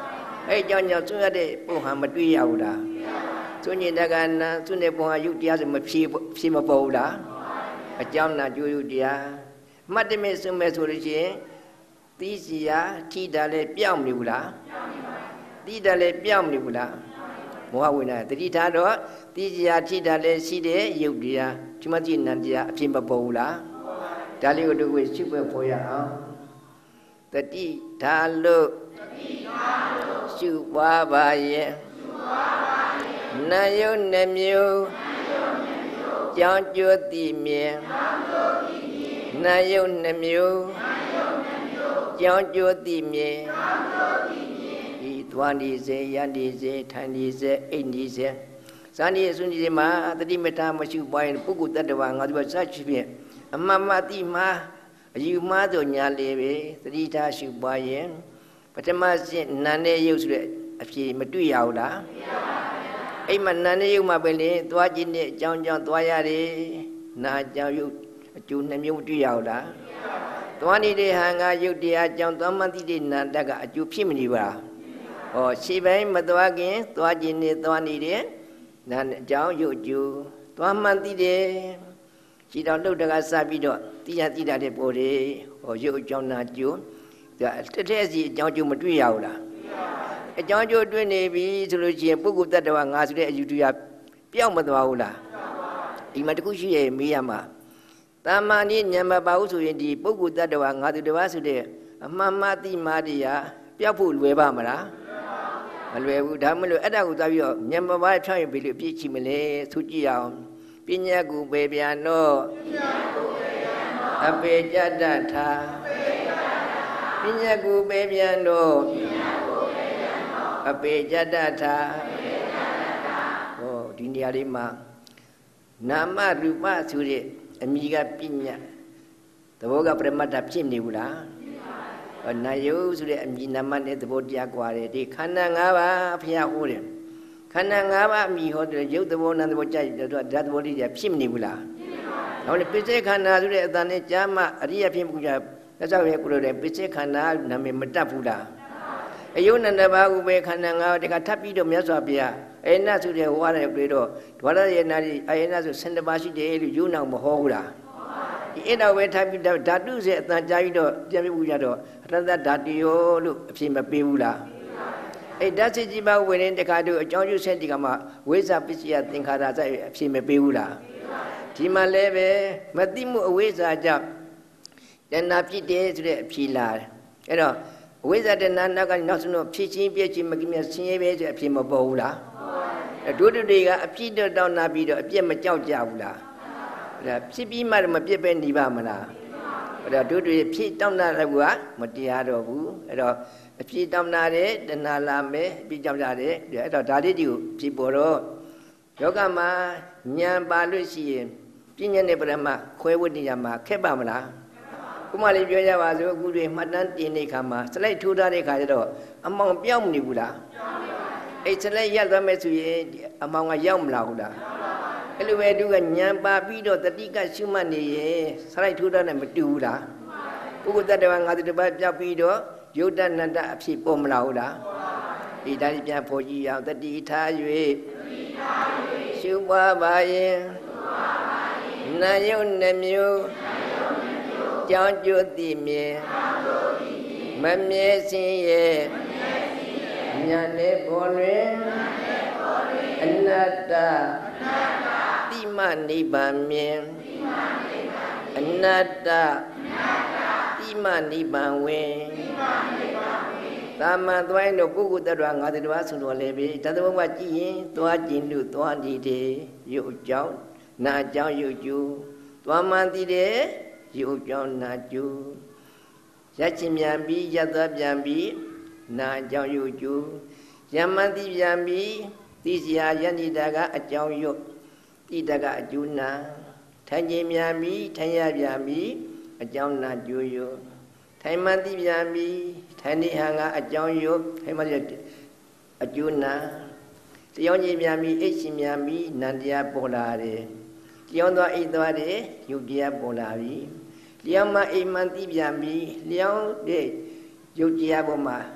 အဲ့ကြောင့်ကြောင့်သူရတဲ့ပုံဟာမတွေ့ရဘူးလားသူညင်တကနာသူနဲ့ပုံဟာယုတ်တရားဆိုမဖြေဖြေမပေါ်ဘူးလားအကြောင်းနာကျိုးယုတ်တရားမှတ်တမဲ့စွမဲ့ဆိုလို့ရှိရင်သီးစီယာထိတာလည်းပြောင်းမနေဘူးလားသီးတာလည်းပြောင်းမနေဘူးလားမောဟဝိနာတတိထားတော့သီးစီယာထိတာလည်းရှိတဲ့ယုတ်တရားဒီမှာကြည့်နန္တရားအဖြစ်မပေါ်ဘူးလားဒါလေးကိုတို့ကိုရှုပ်ဖို့ရအောင်တတိထားလို့ရှုပွားပါရဲ့နာယုနှမျိုးကြောင်းကျိုးတိမြင်နာယုနှမျိုးကြောင်းကျိုးတိမြင်ဒီသွားနေစေရနေစေထိုင်နေစေအိတ်နေစေဇာနေအစွန်းကြီးမှာတတိမတာမရှိပွားရင်ပုဂ္ဂိုလ်တ attva ငါတို့စချဖြင့်အမှန်မှတိမှာအယူမှားဆိုညာလေပဲသတိထားရှုပွားရင်ပထမစဉ်နာနဲ့ရုပ်ဆိုတဲ့အဖြေမတွေ့ရဘူးလားအိမ်မှာနာနဲ့ရုပ်မှာပဲလေသွားခြင်းနဲ့အကြောင်းကြောင့်သွားရတယ်နာကြောင့်ရုပ်အကျိုးနှမျိုးမတွေ့ရဘူးလားသွားနေတဲ့ဟာငါရုပ်တရားကြောင့်သွားမှသိတဲ့နာတတ်ကအကျိုးဖြစ်မနေပါလားဟောရှေ့ပိုင်းမသွားခင်သွားခြင်းနဲ့သွားနေတဲ့နာအကြောင်းရုပ်အကျိုးသွားမှသိတယ်ရှိတော်လှုပ်တကစပြီးတော့တိရတိတာတဲ့ပေါ်တယ်ဟောရုပ်အကြောင်းနာကျိုးဒါတစ်ထက်စီအကြောင်းကျိုးမတွေ့ရဘူးလားအကြောင်းကျိုးတွေ့နေပြီဆိုလို့ရှိရင်ပုဂ္ဂိုလ်တ attva ငါဆိုတဲ့အယူတရားပျောက်မသွားဘူးလားဒီမှာတခုရှိရဲ့မေးရမှာတာမန်ဤဉာဏ်မပါဘူးဆိုရင်ဒီပုဂ္ဂိုလ်တ attva ငါသူတစ်ပါးဆိုတဲ့အမှန်မှတိမာတရားပျောက်ဖို့လွယ်ပါမလားမလွယ်ဘူးဒါမလို့အဲ့ဒါကိုသွားပြီးတော့ဉာဏ်မပါဖြောင်းရင်ဘယ်လိုပြည့်ချီမလဲသူကြည့်အောင်ပညာကိုပေပြန်တော့အပေကြတတ်ထာပညာကိုပေပြန်တော့အပေကြတတ်ထာဟောဒီနေရာလေးမှာနာမရူပဆိုတဲ့အမိကပညာသဘောကပရမတ္ထဖြစ်နေဘူးလားနာယုဆိုတဲ့အမိနာမနဲ့သဘောတရားကွာတယ်ဒီခန္ဓာ၅ပါးဘုရားဟောတယ်ခန္ဓာ၅ပါးအမိဟောတယ်ရုပ်သဘောနာသဘောကြိုက်တယ်ဓာတ်သဘောတရားဖြစ်မနေဘူးလားဟောလေပိစေခန္ဓာဆိုတဲ့အတန်နဲ့ကြားမှအရိယဖြစ်မှုကြလက်ဆောက်ရဲ့ကိုလိုတယ်ပိစေခန္ဓာနာမည်မတတ်ဘူးလားအယုဏန္တဘာဥပေခန္ဓာ၅ပါးတခါထပ်ပြီးတော့မြတ်စွာဘုရားအေနဆိုတဲ့ဟောတယ်ပြေတော့ဒွါရယေနာတိအေနဆိုဆန္ဒပါရှိတယ်လို့ယုံအောင်မဟောဘူးလားဒီအဲ့တော့ပဲထပ်ပြီးတော့ဓာတုစေအတန်ကြားပြီးတော့ပြန်ပြီးဘူးကြတော့အတ္တဓာတုယောလို့အဖြစ်မပေးဘူးလားအဲ့ဓာတ်စစ်ကြီးပါဝင်တဲ့တခါတို့အကြောင်းကျဆက်ဒီကမှာဝိဇ္ဇပစ္စယသင်္ခါရစိုက်အဖြစ်မပေးဘူးလားဒီမှာလည်းပဲမသိမှုအဝိဇ္ဇာကြောင့်တဏှာဖြစ်တယ်ဆိုတဲ့အဖြစ်လာတယ်အဲ့တော့အဝိဇ္ဇာတဏှာနောက်ကနောက်ဆုံးတော့ဖြစ်ချင်းပြည့်ချင်းမကိမြဆင်းရဲပဲဆိုအဖြစ်မပေါ်ဘူးလားဒုဒုတွေကအဖြစ်တော့တောင်းနာပြီးတော့အပြစ်မကြောက်ကြဘူးလားအဲ့ဒါဖြစ်ပြီးမှမပြစ်ပဲနေပါမလားအဲ့တော့ဒုတွေဖြစ်တောင်းနာတဲ့ကူကမတရားတော့ဘူးအဲ့တော့အဖြစ်တောင်းနာတဲ့တဏှာလာမယ်အဖြစ်ကြောက်ကြတယ်အဲ့တော့ဒါလေးဒီကိုဖြစ်ပေါ်တော့ယောဂမှာဉာဏ်ပါလို့ရှိရင်ပြဉ္ညာနဲ့ပရမခွဲဝတ်နေရမှာခက်ပါမလားခုမှလေးပြောရပါစို့အခုတွေမှတ်တမ်းတင်တဲ့ခါမှာစလိုက်ထိုးထားတဲ့ခါကျတော့အမောင်ပြောင်းမနေဘူးလားအဲ့စလိုက်ရက်သွားမယ်ဆိုရင်အမောင်ကရောက်မလာဘူးလားအဲ့လိုပဲသူကဉာဏ်ပါပြီးတော့တတိကရှုမှတ်နေရင်စလိုက်ထိုးထားတယ်မတူဘူးလားပုဂ္ဂိုလ်တ attva ငါတို့တစ်ပတ်ပြောက်ပြီးတော့ယုတ်တနတ္တအဖြစ်ပေါ်မလာဘူးလားဒီတိုင်းပြန်ဖို့ကြည့်အောင်တတိထား၍ရှုပွားပါရင်နာယုနှမျိုးကြောင်းကျိုးသိမြင်မမြဲစင်းရဲ့ညာနဲ့ပေါ်လွင်အနတ္တတိမနိဗ္ဗာန်မြင်အနတ္တတိမနိဗ္ဗာန်ဝင်သာမန်သွားရင်တော့ပုဂ္ဂိုလ်တ attva ငါတ attva ဆိုတော့လေပဲတသဘောကကြည့်ရင်သွားကျင်လို့သွားနေတယ်ရုပ်ကြောင့်နာကြောင့်ရုပ်ကျိုးသွားမှန်သိတယ်ရုပ်ကြောင့်နာကျိုးရက်ချင်ပြန်ပြီးရက်သွားပြန်ပြီးနာကြောင့်ရုပ်ကျိုးယမန်သိပြန်ပြီးသိစရာယန္တိတာကအကြောင်းရုပ်တိတကအကျိုးနာထိုင်ခြင်းပြန်ပြီးထိုင်ရပြန်ပြီးအကြောင်းနာကျိုးရုပ်ထိုင်မှန်သိပြန်ပြီးထိုင်နေဟံကအကြောင်းရုပ်ထိုင်မှအကျိုးနာတယောင်းကြီးပြန်ပြီးအိတ်ရှင်ပြန်ပြီးနန္တရားပေါ်လာတယ်တယောင်းသွားအိတ်သွားတယ်ယုတ်တရားပေါ်လာပြီလျောင်းမအိမ်မှန်သိပြန်ပြီးလျောင်းတဲ့ယုတ်တရားပေါ်မှာ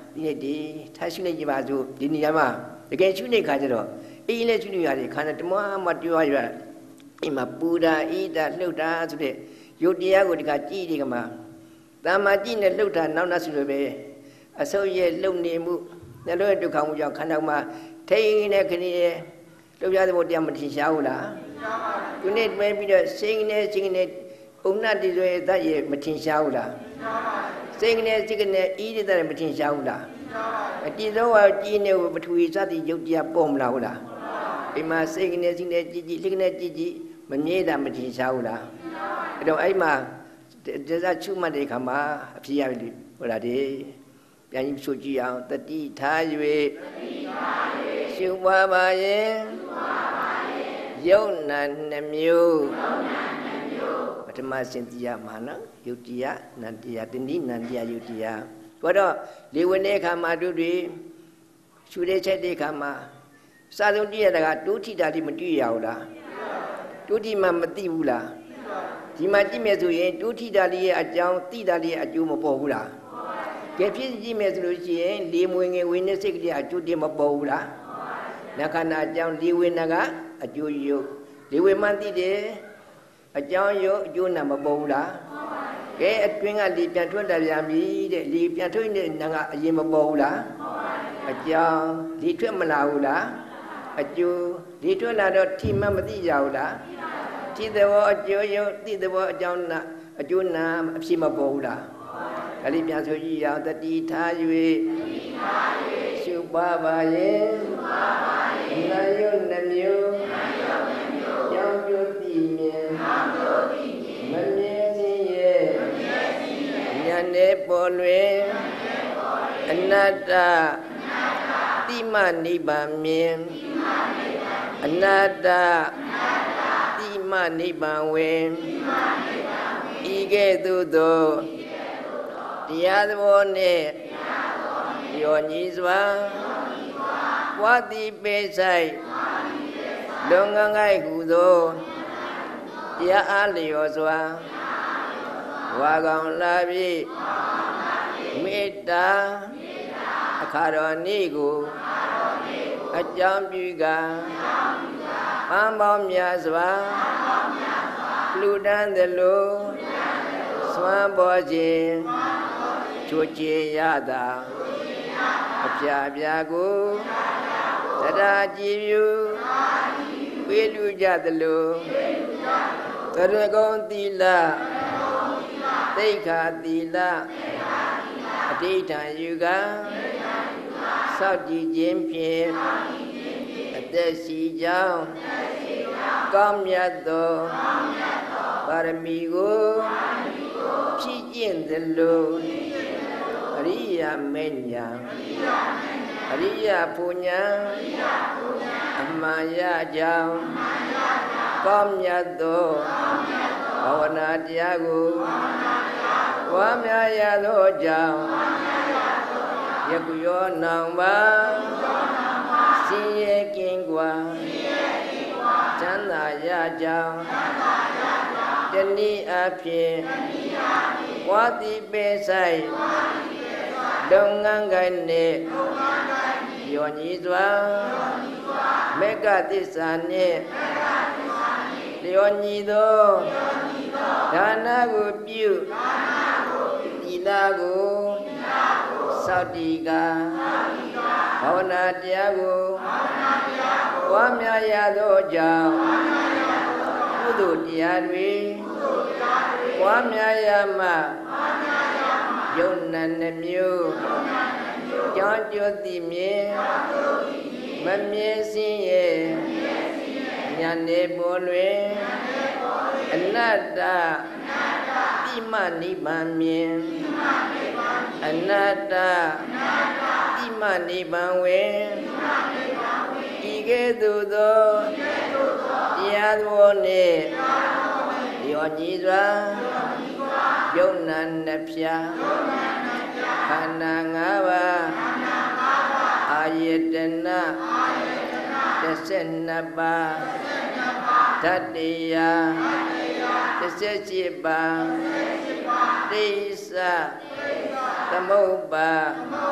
ဒီနေ့ဒီထားရှုနေကြပါစို့ဒီနေရာမှာတကယ်ရှုနေခါကျတော့အေးလေးရှုနေရတယ်ခန္ဓာတမမတွားရအိမ်မှာပူတာအေးတာလှုပ်တာဆိုတဲ့ယုတ်တရားကိုဒီကကြည့်ဒီကမှာတာမကြည့်နဲ့လှုပ်တာနောက်နောက်ဆိုလို့ပဲအဆုတ်ရဲ့လှုပ်နေမှုနှလုံးဒုက္ခမှုကြောင့်ခန္ဓာမှာထိန်းနေခဏရဲ့လှုပ်ရတဲ့ဘုတရားမထင်ရှားဘူးလားဒီနေ့တွဲပြီးတော့စိတ်နဲ့စိတ်နဲ့ဥဏ္ဏတိဆိုရဲ့သတ်ရဲ့မထင်ရှားဘူးလားစိတ်နဲ့စိတ်နဲ့ဤတဲ့တဲ့မထင်ရှားဘူးလားအတိသောဝကြည်နေပထဝီစသည်ယုတ်တရားပေါ်မလာဘူးလားဒီမှာစိတ်နဲ့စိတ်နဲ့ကြည်ကြည်စိတ်နဲ့ကြည်ကြည်မမြဲတာမထင်ရှားဘူးလားအဲ့တော့အဲ့မှာဒါစားချုမှတ်တဲ့ခါမှာအဖြစ်ရပြီဟိုလားဒီပြန်ကြည့်ဆိုကြည့်အောင်တတိထား၍ရှုပါပါရဲ့ယုတ်နာနှမျိုးပထမစင်တရားမှာနော်ယုတ်တရားနန္တရားတဏိနန္တရားယုတ်တရားဘာတော့လေဝင်တဲ့ခါမှာတို့တွေရှုတဲ့ချက်တဲ့ခါမှာစာဆုံးတည့်ရတာကဒုတိတာတိမတွေ့ရဘူးလားဒုတိမှမသိဘူးလားဒီမှာကြည့်မယ်ဆိုရင်ဒုတိတာလေးရဲ့အကြောင်းတိတာလေးရဲ့အကျိုးမပေါ်ဘူးလားကဲဖြစ်ကြည့်မယ်ဆိုလို့ရှိရင်လေမွေငယ်ဝိနည်းစိတ်ကလေးအကျိုးတင်မပေါ်ဘူးလားနခဏအကြောင်းလေဝိနကအကျိုးယုတ်လေဝိမှန်သိတယ်အကြောင်းယုတ်အကျိုးနာမပေါ်ဘူးလားကဲအတွင်းကလေပြန်ထွက်တာပြန်ပြီတဲ့လေပြန်ထွက်နေတဲ့နာကအရင်မပေါ်ဘူးလားအကြောင်းလေထွက်မလာဘူးလားအကျိုးလေထွက်လာတော့ထိမှမသိကြဘူးလားထိတဲ့ဘောအကျိုးယုတ်သိတဲ့ဘောအကြောင်းနာအကျိုးနာအဖြစ်မပေါ်ဘူးလားဒါလေးပြန်ဆိုကြည့်ရအောင်တတိထား၍ရှုပါပါရဲ့နာယုနှမျိုးကြောင်းကျိုးသိမြင်မမြဲခြင်းရဲ့ဉာဏ်နဲ့ပေါ်လွင်အနတ္တတိမနိဗ္ဗာန်မြင်အနတ္တတိမနိဗ္ဗာန်ဝင်ဤကဲ့သို့သောတရားသဘောနဲ့ရောညီစွာဝါတိပေဆိုင်လုံငန်းကိုက်ဟုသောတရားအားလျော်စွာဝါကောင်လာပြီမေတ္တာအခါတော်နေ့ကိုအကြောင်းပြုကပန်းပေါင်းများစွာလူတန်းသလိုစွမ်းပေါ်ခြင်းချိုချေရတာအပြာပြာကိုတရားကြည်ပြုဝေလူကြသလိုသရကုံသီလသိက္ခာသီလအဋ္ဌိဌာယူကစောင့်ကြည့်ခြင်းဖြင့်အသက်ရှိကြောင်းကောင်းမြတ်သောပါရမီကိုဖြည့်ကျင့်သလိုအရိယာမေညာအရိယာပူညာအမှန်ရကြောင်းကောင်းမြတ်သောဘာဝနာတရားကိုဝါများရသောကြောင့်ယခုရောနောင်ပါစင်ရဲ့ကင်းကွာချမ်းသာရကြောင်းတနည်းအားဖြင့်ဝါတိပေဆိုင်လုပ်ငန်းကိုင်းနဲ့ရောညီစွာမေကသစ္စာနဲ့လျောညီသောဒါနကိုပြုသီလကိုစောင့်တည်ကဘာဝနာတရားကိုဝါများရသောကြောင့်ကုသိုလ်တရားတွေဝါများရမှယုံနာနှမျိုးကြောင်းကျိုးသိမြင်မမြဲစင်းရဲ့ဉာဏ်နဲ့ပေါ်လွင်အနတ္တတိမနိဗ္ဗာန်မြင်အနတ္တတိမနိဗ္ဗာန်ဝင်ဤကဲ့သို့သောတရားသဘောနဲ့ရောညီစွာယုံနာနှစ်ဖြာခန္ဓာ၅ပါးအာယတနာတစ်ဆယ်နှစ်ပါးဓာတ်တရားတစ်ဆယ်ရှစ်ပါးတိစ္ဆသမုပ္ပါ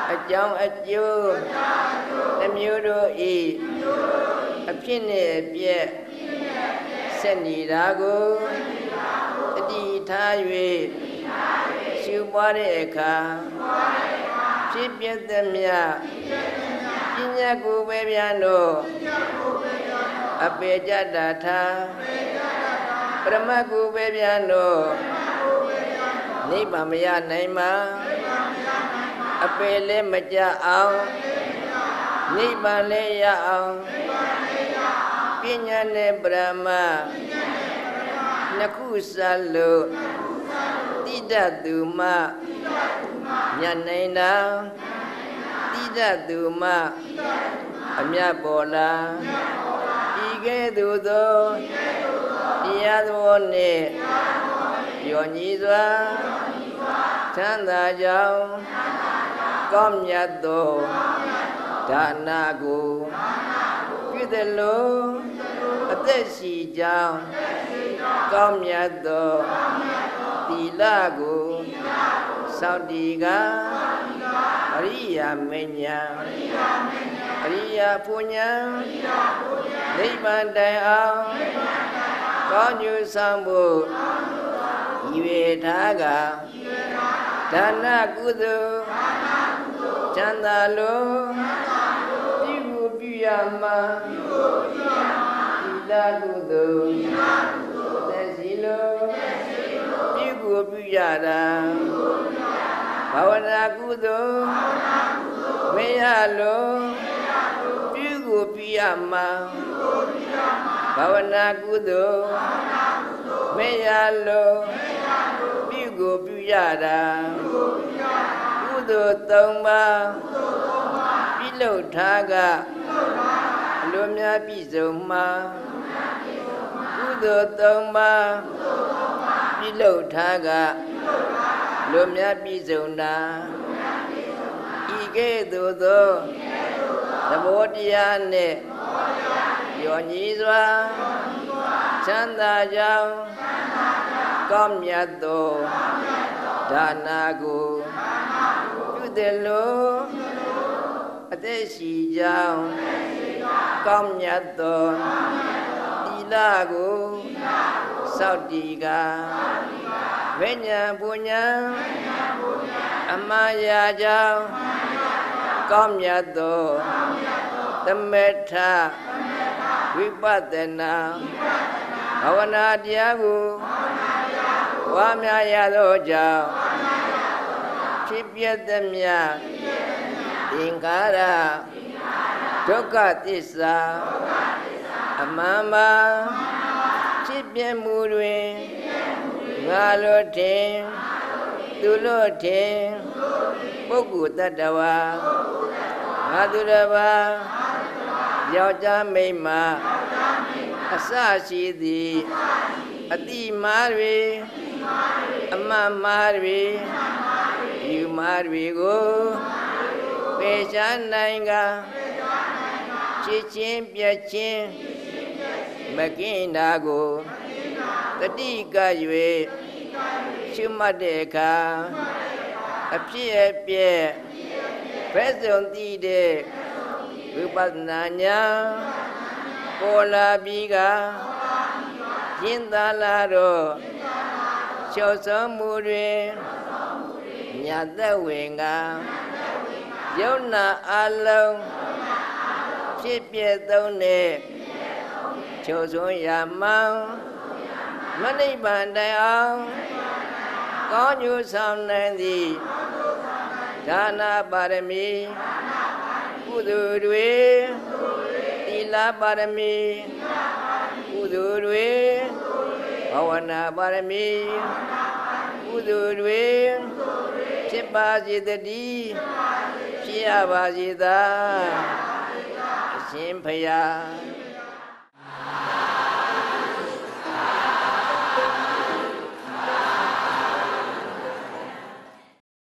အကြောင်းအကျိုးတစ်မျိုးတို့ဤအဖြစ်နဲ့အပျက်ဆက်နေတာကိုတတိထား၍ရှုပွားတဲ့အခါဖြစ်ပြသည်မြတ်ပညာကိုပဲပြန်တော့အပေကြတာထာပရမတ်ကိုပဲပြန်တော့နိဗ္ဗာန်မရနိုင်မှာအပေလည်းမကြအောင်နိဗ္ဗာန်လည်းရအောင်ပညာနဲ့ပရမတ်နှစ်ခုစလို့တိတ္တသူမမြတ်နိုင်တာတိတ္တသူမအမြတ်ပေါ်လာဤကဲ့သို့သောတရားတော်နှင့်ရောညီစွာချမ်းသာကြောင်းကောင်းမြတ်သောဒါနကိုပြုသလိုအသက်ရှိကြောင်းကောင်းမြတ်သောသီလကိုစောင့်တည်ကအရိယာမဉ္ဇဉ်အရိယာပူညာနိဗ္ဗာန်တိုင်အောင်ကောင်းကျိုးဆောင်ဖို့ရည်ရွယ်ထားကဒါနကုသိုလ်ချမ်းသာလို့ပြုဖို့ပြုရမှာသီလကုသိုလ်သက်ရှိလို့ပြုဖို့ပြုရတာဘာဝနာကုသိုလ်မရလို့ပြုဖို့ပြုရမှာဘာဝနာကုသိုလ်မရလို့ပြုကိုပြုရတာကုသိုလ်သုံးပါးပြုလုပ်ထားကအလိုများပြည့်စုံမှာကုသိုလ်သုံးပါးပြုလုပ်ထားကလိုများပြည့်စုံတာဤကဲ့သို့သောသဘောတရားနဲ့ရောညီစွာချမ်းသာကြောင်းကောင်းမြတ်သောဒါနာကိုပြုသည်လို့အသက်ရှိကြောင်းကောင်းမြတ်သောသီလကိုစောင့်တည်ကဝိညာဉ်ပူညာအမှားရာကြောင်းကောင်းမြတ်သောသမထဝိပဿနာဘာဝနာတရားကိုဝါများရသောကြောင့်ဖြစ်ပြသည်မြတ်သင်္ခါရဒုက္ခသစ္စာအမှန်ပါဖြစ်ပြမှုတွင်ငါလို့ထင်သူလို့ထင်ပုဂ္ဂိုလ်တ attva ငါသူတစ်ပါးယောက်ျားမိန်းမအစရှိသည်အတိမာတွေအမှန်မာတွေယူမာတွေကိုပေရှားနိုင်ကချစ်ချင်းပြတ်ချင်းမကင်းတာကိုတတိက၍ရှုမှတ်တဲ့အခါအဖြစ်အပျက်ဘယ်စုံတည်တဲ့ဝိပဿနာဉာဏ်ပေါ်လာပြီးကရင်းသာလာတော့လျှော့ဆုံးမှုတွင်ညသက်ဝင်ကယုံနာအလုံးဖြစ်ပြသုံးတဲ့ချုပ်ဆုံးရမှန်မနိဗ္ဗာန်တိုင်အောင်ကောင်းကျိုးဆောင်နိုင်သည်ဒါနပါရမီကုသိုလ်တွေသီလပါရမီကုသိုလ်တွေဘာဝနာပါရမီကုသိုလ်တွေဖြစ်ပါစေတည်းဖြစ်ရပါစေသာအရှင်ဘုရား